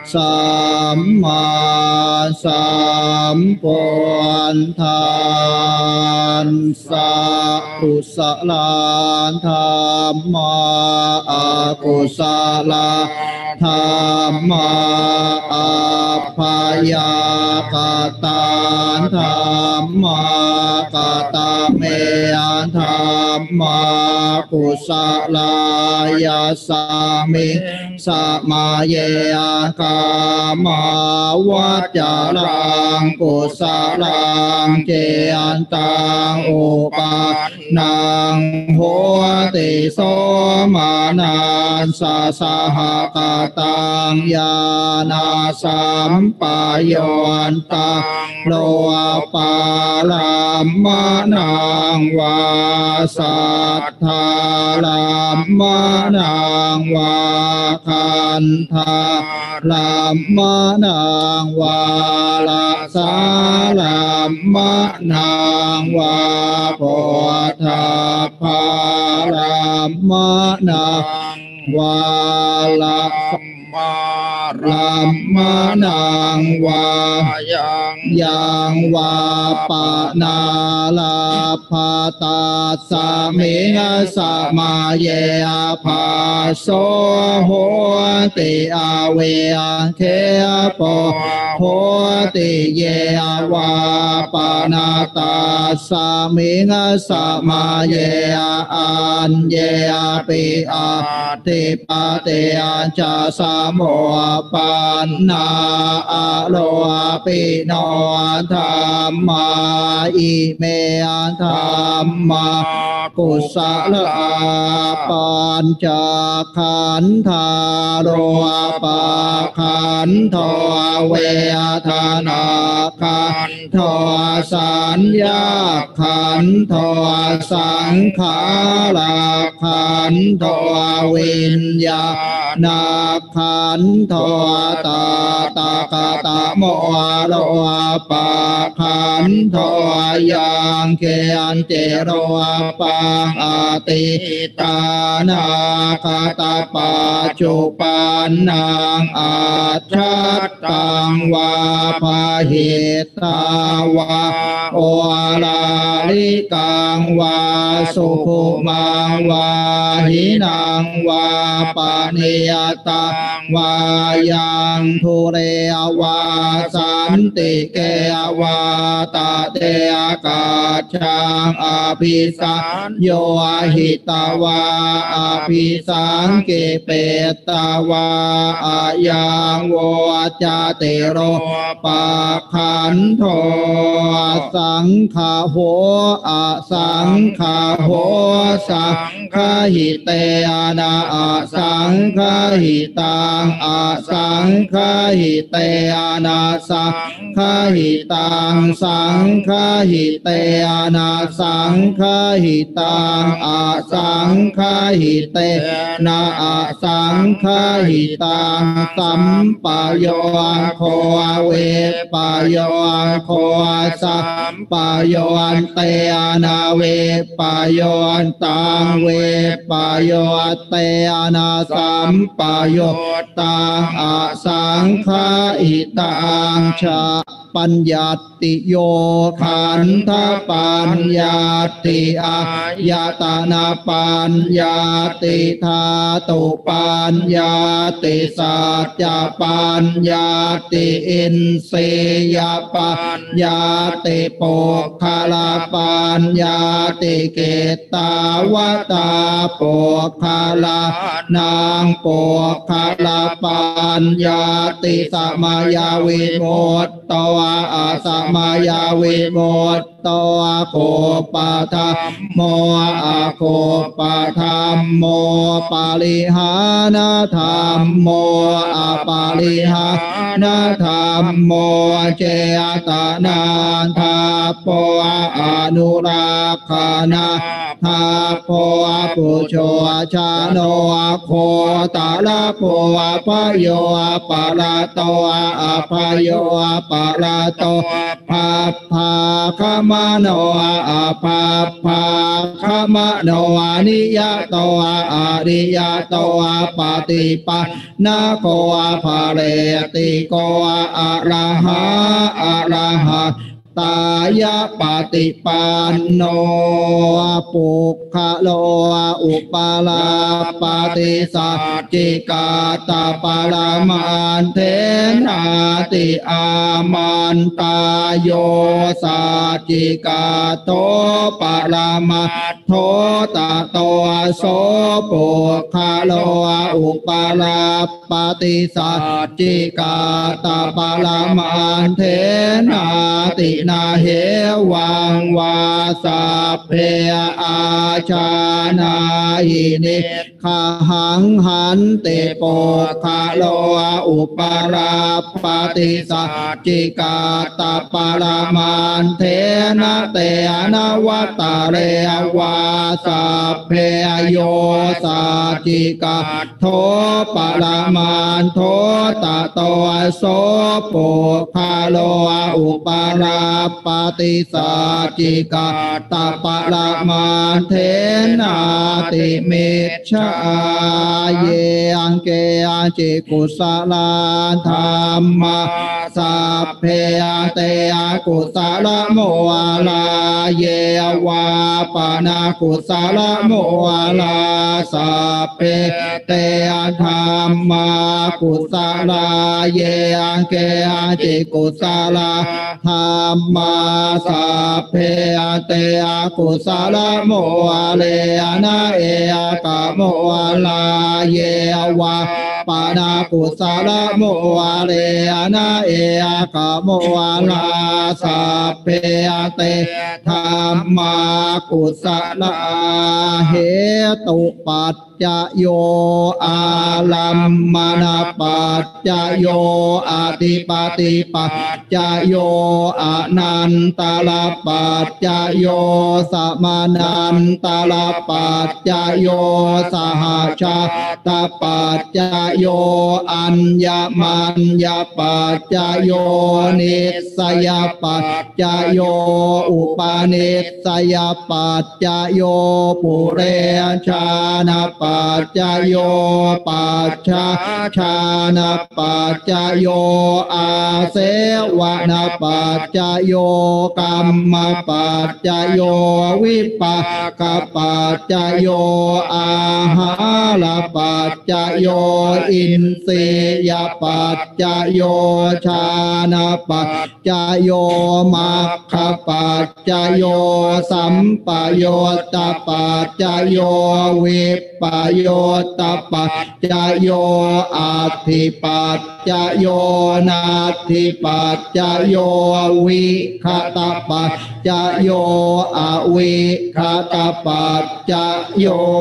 สัมมาสัมพุทธัสสะกุศลธัมมาอกุศลธัมมาอัพพยากตาธัมมากตเมธัมมากุศลายาสามิสมาเยกามวัจจารังกุศลังเจอันตังอุปานังโหติโสมานัสสะสหกตังญาณสัมปโยนตังโลปาลัมมะนังวาสัทธาลัมมะนังวาคันธาลัมมะนังวาลาสาลัมมะนังวาโพธาภาลัมมะนังวาลาลัมมะนังวายังยังวาปะนาลาภาตาสามิสมาเยภาโสโหติอาเวเทปโหติเยวาปะนาตาสามิสมาเยอันเยปิอาติปะเตอัญจสามโมปันนาอะโลปิโนธัมมาอิเมธัมมากุศลปัญจขันธาโลปะขันธเวทนาขันธสัญญาขันธสังขารขันธวิญญาณขันธตาตากตะโมโลปะขันธยังเกอันเจโรปังอาติตานาคตาปัจจุปันนังอาชัตตังวาภาหิตาวาโอลาลิกังวาสุขุมังวาหินังวาปานิยตังวายังทุเรวาสันติเกวาตาเตอากาชังอภิสัญโยหิตาวาอภิสังเกเปตาวาอายังโวจาเตโรปะขันโทสังขาโหอะสังขาโหสังฆหิเตอานาอะสังฆหิตังอะสังฆหิเตอานาสังฆหิตังสังฆหิเตอานาสังฆหิตังอะสังฆหิเตนาอะสังฆหิตังสัมปโยโคเวปโยโคสัมปโยเตอานาเวปโยตังเวปโยเตอานาสัมปโยตังอะสังฆหิตังชาปัญญาติโยขันธปัญญาติอายตนะปัญญาติธาตุปัญญาติสัจจะปัญญาติอินทรียปัญญาติโปคาลปัญญาติเกตาวตาโปคาลานางโปคาลปัญญาติสมายาวิโมตตวะอาสมายาวิโมตตวะโคปะธรรมโมอะโคปะธรรมโมปาลิหานธรรมโมอะปาลิหานธรรมโมเจตนาธาปะอนุรักขานาทาโพปุโชชาโนโคตาลโพปะโยปะละโตอภโยปะละโตภาภาคมโนอภาภาคมโนนิยโตอริยโตปฏิปันนะโกภาเรติโกอะระหะอะระหะตายะปฏิปันโนปุคคะโลอุปาลาปฏิสัจจิกาตาปารามันเทนาติอามันตาโยสัจจิกาโตปารามาโทตะโตโสปุคคะโลอุปาลาปฏิสัจจิกาตาปารามันเทนาตินาเหวังวาสัพเพอาชานาหินิขหังหันติโปคาโลอุปาราปฏิสัจจิกาตาปารามันเทนะเตอนวัตตะเรวาสัพเพโยสัจจิกาโทปารามันโทตะโตโสปุคาโลอุปาราปฏิสัจจิกาตาปารามันเทนาติมิจฉาเยอังเกอังจิกุสลาธรรมะสัพเพเตกุสลโมลาเยวาปนากุสลโมลาสัพเพเตธรรมะกุสลาเยอังเกอังจิกุสลาธรรมะสัพเพเตกุสลโมเลนะเอกะโมลาเยวาปานากุสลโมเลนะเอกะโมลาสัพเพเตธรรมะกุสลาเหตุปัจจโยอาลัมมณปัจจโยอธิปติปัจจโยอนันตลปัจจโยสมานันตลปัจจโยสหชาตปัจจโยอัญญมัญญปัจจโยนิสยปัจจโยอุปาณิสยปัจจโยปุเรชานะปัจจโยปัจฉาชานะปัจจโยอาเสวนะปัจจโยกัมมปัจจโยวิปากปัจจโยอาหารปัจจโยอินทรียปัจจโยชานะปัจจโยมัคคปัจจโยสัมปโยตปัจจโยวิปโยตปัจจโยอาทิปัจจโยนาทิปัจจโยวิคตปัจจโยอวิคตปัจจโย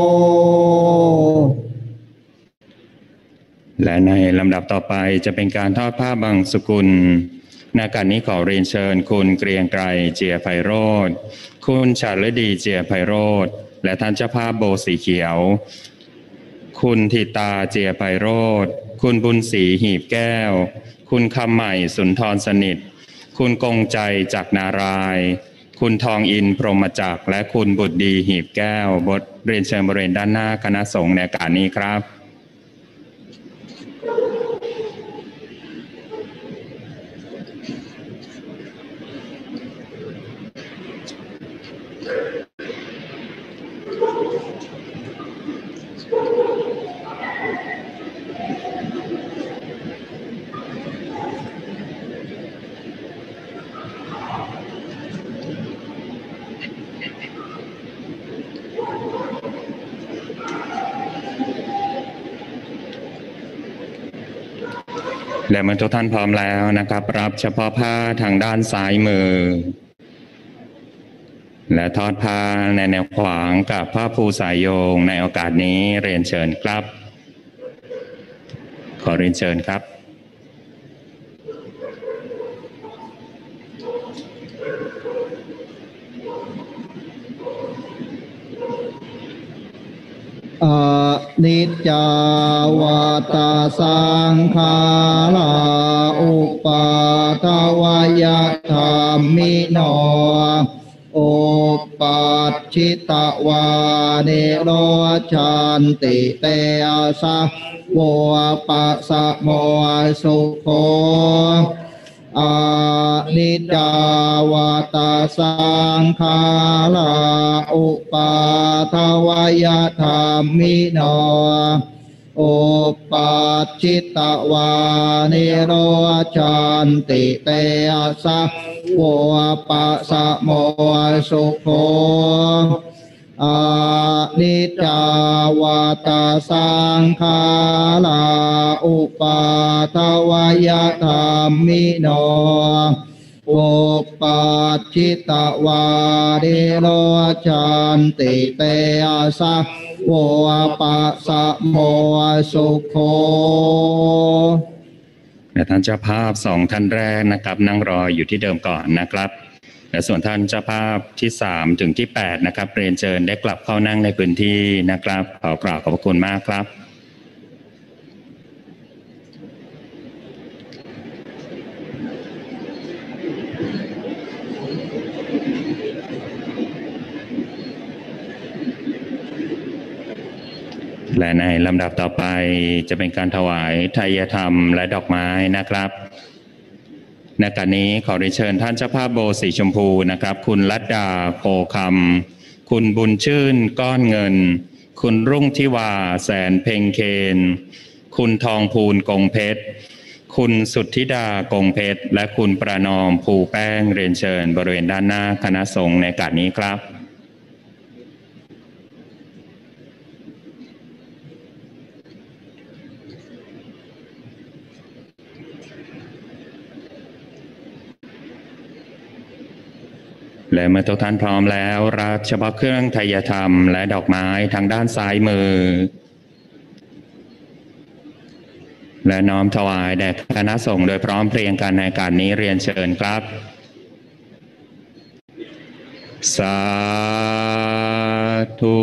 และในลำดับต่อไปจะเป็นการทอดผ้าบังสุกุลในการนี้ขอเรียนเชิญคุณเกรียงไกรเจียไพโรจน์คุณชาลดีเจียไพโรจน์และท่านเจ้าภาพโบสีเขียวคุณธิตาเจียไพโรจน์คุณบุญศรีหีบแก้วคุณคำใหม่สุนทรสนิทคุณกงใจจักนารายคุณทองอินพรหมจักรและคุณบุตรดีหีบแก้วบทเรียนเชิญบริเวณด้านหน้าคณะสงฆ์ในการนี้ครับและเมื่อทุกท่านพร้อมแล้วนะครับรับเฉพาะผ้าทางด้านซ้ายมือและทอดผ้าในแนวขวางกับผ้าภูสายโยงในโอกาสนี้เรียนเชิญครับขอเรียนเชิญครับอนิจจาวัตสังขาราอุปาทวยธรรมิโนอุปัชชิตวานิโรชันติเตสะโวปัสสะโมสุโขอานิจจาวตาสังขาราอุปาทวยธรรมิโนอุปัชชิตวานิโรชันติเตสะโวปัสสะโมสุโขอานิจจาวตาสังขาราอุปาทวยธรรมิโนอุปัชชิตวานิโรชันติเตสะโวปัสสะโมสุโขและท่านเจ้าภาพสองท่านแรกนะครับนั่งรออยู่ที่เดิมก่อนนะครับและส่วนท่านเจ้าภาพที่สามถึงที่แปดนะครับเรียนเชิญได้กลับเข้านั่งในพื้นที่นะครับขอกราบขอบพระคุณมากครับและในลำดับต่อไปจะเป็นการถวายไทยธรรมและดอกไม้นะครับในการนี้ขอเรียนเชิญท่านเจ้าภาพโบสีชมพูนะครับคุณลัดดาโพคำคุณบุญชื่นก้อนเงินคุณรุ่งทิวาแสนเพ็งเคนคุณทองภูลกงเพชรคุณสุทธิดากงเพชรและคุณประนอมภูแป้งเรียนเชิญบริเวณด้านหน้าคณะสงฆ์ในการนี้ครับและเมื่อทุกท่านพร้อมแล้วรับเฉพาะเครื่องไทยธรรมและดอกไม้ทางด้านซ้ายมือและน้อมถวายแด่คณะสงฆ์โดยพร้อมเพรียงกันในการนี้เรียนเชิญครับสาธุ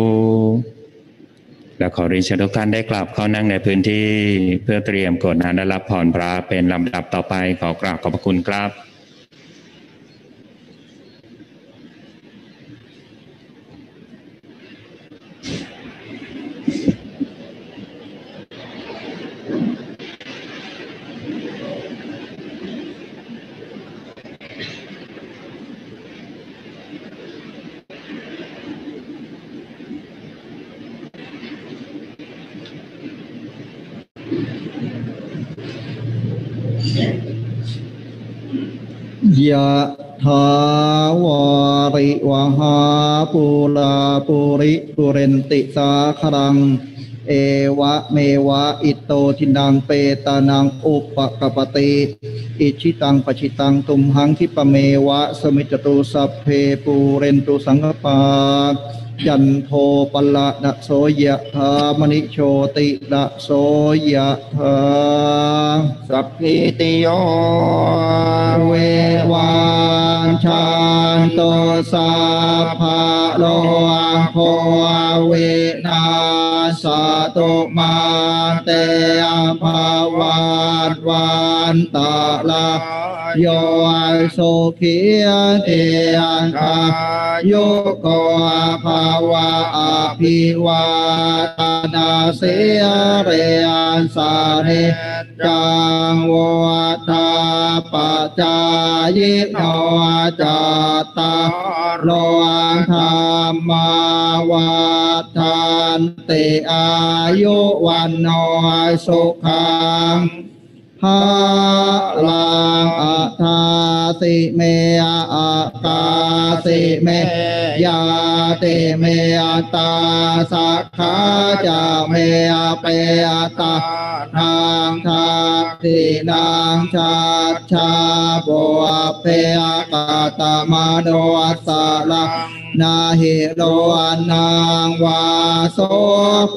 และขอเรียนเชิญทุกท่านได้กลับเข้านั่งในพื้นที่เพื่อเตรียมกรวดน้ำและรับพรพระเป็นลำดับต่อไปขอกราบขอบพระคุณครับยะถาวาริวหาปุราปุริปุเรนติสาครังเอวะเมวะอิโตทินังเปตานังอุปกปติอิชิตังปชิตังตุมหังคิปเมวะสมิจตุสัพเพปูเรนตุสังกปาจันโทปละดะโสยะธามณิโชติดะโสยะธาสัพพิติโยเววันชันโตสัพพะโลโควินาสตุมาเตภวันวันตะลาโยสุขีเทียนทายุโกภาวะอภิวาทนาเสียเรียนสาเรจังวัฏฏาปัจจายโนจัตตาโลธรรมาวัฏันติอายุวันโนสุขังภาลังอัฏฐาสิเมอะกาสิเมยาติเมตาสักขาจาเมเปตาทางทาตินางชาชาโบเปกาตมาโนสาลานาหิโรนางวาโสโป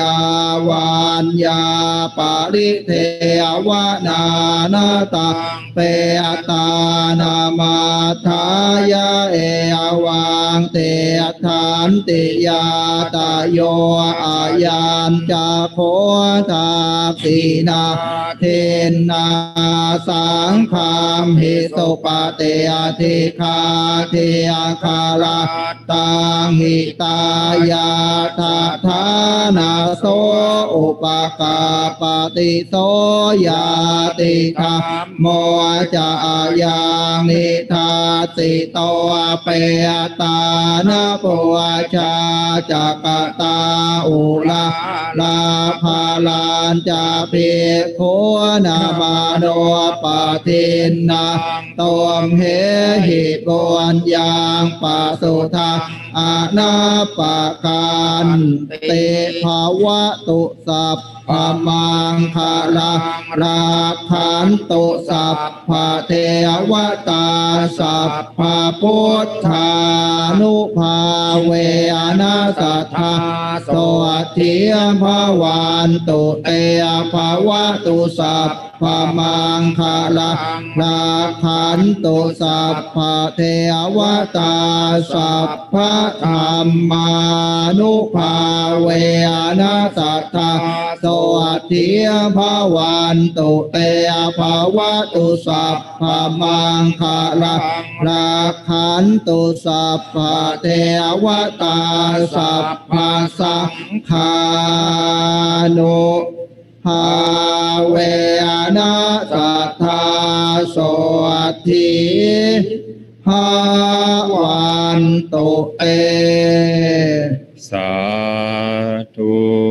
วายาวานยาปริเทวนานาตาเปตานามาทายาเอวังเตฐานติยาตโยอายัญจะโคตาปินาเทนาสังฆามหิสุปเตอธิคาเทอาคาราตังหิตายาทาทานาโสอุปกาปติโสยาติคาโมจะยังนิทาสิโตเปตานาปุชาจักตาอุลาลาภาลานจะเพิโคนามาโนปะทินนาตมเหหิบวนยังปะสุทาอานาปะกันเตภาวะตุสัพพมังคลังราคันตุสัพพเทวตาสัพพพุทธานุภาเวนะสัทธาโสทิภวันตุเตภาวะตุสัพพมังคลังราคันตุสัพพเทวตาสัพพธรรมานุภาเวนะสัทธาโสทิภวันตุเตภาวะตุสัพพมังคลังราคันตุสัพพเทวตาสัพพสังฆานุภาเวนะสัทธาโสทิภาวันตุเตสาธุ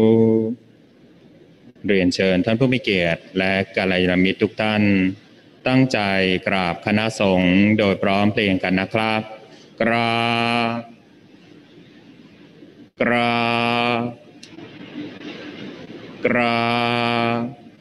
เรียนเชิญท่านผู้มีเกียรติและกัลยาณมิตรทุกท่านตั้งใจกราบคณะสงฆ์โดยพร้อมเพรียงกันนะครับกราบกราบกราบ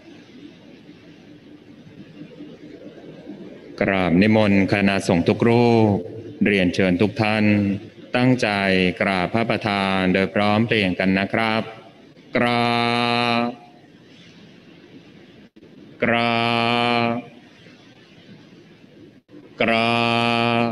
กราบนิมนต์คณะสงฆ์ทุกรูปเรียนเชิญทุกท่านตั้งใจกราบพระประธานโดยพร้อมเพรียงกันนะครับกราบกราบกราบ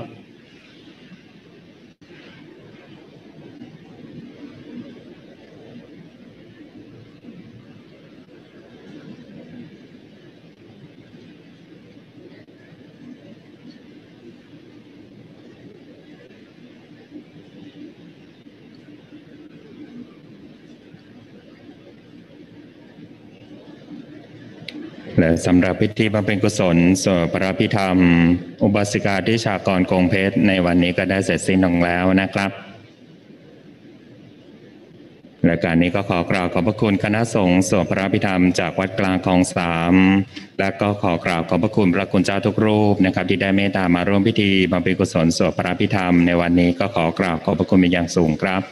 และสำหรับพิธีบำเพ็ญกุศลสวดพระพิธรรมอุบาสิกาทิชากรคงเพชรในวันนี้ก็ได้เสร็จสิ้นลงแล้วนะครับและการนี้ก็ขอกราบขอบพระคุณคณะสงฆ์สวดพระพิธรรมจากวัดกลางคลองสามและก็ขอกราบขอบพระคุณพระคุณเจ้าทุกรูปนะครับที่ได้เมตตามาร่วมพิธีบำเพ็ญกุศลสวดพระพิธรรมในวันนี้ก็ขอกราบขอบพระคุณเป็นอย่างสูงครับ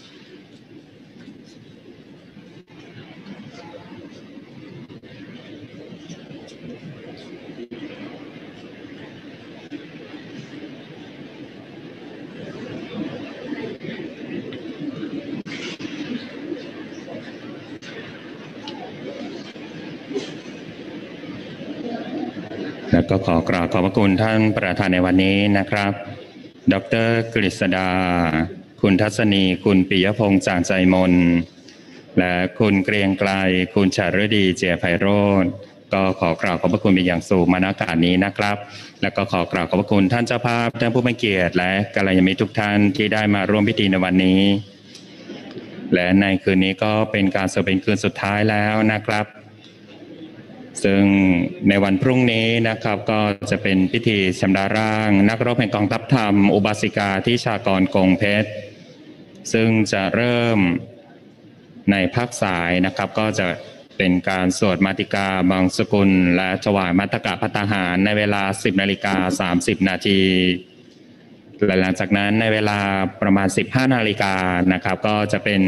แล้วก็ขอกราบขอบพระคุณท่านประธานในวันนี้นะครับดร.กฤษดาคุณทัศนีคุณปิยพงษ์จางใจมนและคุณเกรียงไกรคุณชฤดีเจียไพโรจน์ก็ขอกราบขอบพระคุณเป็นอย่างสูงมาณโอกาสนี้นะครับแล้วก็ขอกราบขอบพระคุณท่านเจ้าภาพท่านผู้มีเกียรติและกัลยาณมิตรทุกท่านที่ได้มาร่วมพิธีในวันนี้และในคืนนี้ก็เป็นการสวดเป็นคืนสุดท้ายแล้วนะครับซึ่งในวันพรุ่งนี้นะครับก็จะเป็นพิธีชำระร่างนักรบแห่งกองทัพธรรมอุบาสิกาทิชากรคงเพชรซึ่งจะเริ่มในภาคสายนะครับก็จะเป็นการสวดมาติกาบางสกุลและถวายมัตตกะภัตตาหารในเวลา สิบนาฬิกาสามสิบนาทีและหลังจากนั้นในเวลาประมาณ สิบห้านาฬิกานะครับก็จะเป็น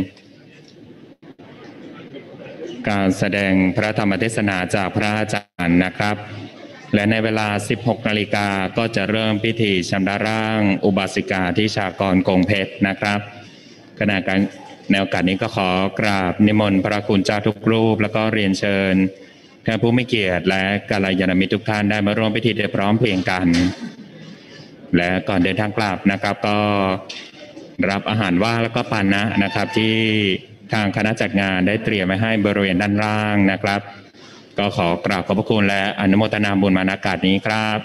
การแสดงพระธรรมเทศนาจากพระอาจารย์นะครับและในเวลา สิบหกนาฬิกาก็จะเริ่มพิธีชำระร่างอุบาสิกาทิชากรคงเพชรนะครับขณะการในโอกาสนี้ก็ขอกราบนิมนต์พระคุณเจ้าทุกรูปแล้วก็เรียนเชิญท่านผู้มีเกียรติและกัลยาณมิตรทุกท่านได้มาร่วมพิธีได้พร้อมเพรียงกัน และก่อนเดินทางกลับนะครับก็รับอาหารว่างแล้วก็ปานะนะครับที่ทางคณะจัดงานได้เตรียมไว้ให้บริเวณด้านล่างนะครับก็ขอกราบขอบพระคุณและอนุโมทนาบุญมาณโอกาสนี้ครับ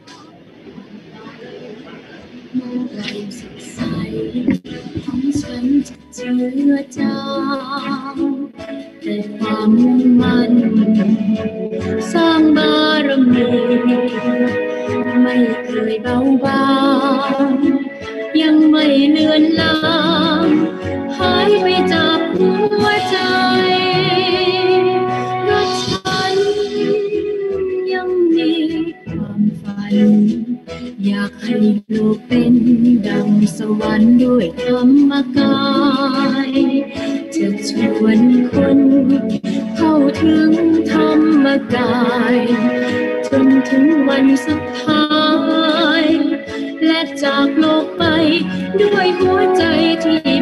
ของฉันจะเจือจางแต่ความมุ่งมั่นสร้างบารมีไม่เคยเบาบางยังไม่เลือนลางหายไปจากหัวใจเพราะฉันยังมีความฝันอยากให้โลกเป็นดังสวรรค์ด้วยธรรมกายจะชวนคนเข้าถึงธรรมกายจนถึงวันสุดท้ายและจากโลกไปด้วยหัวใจที่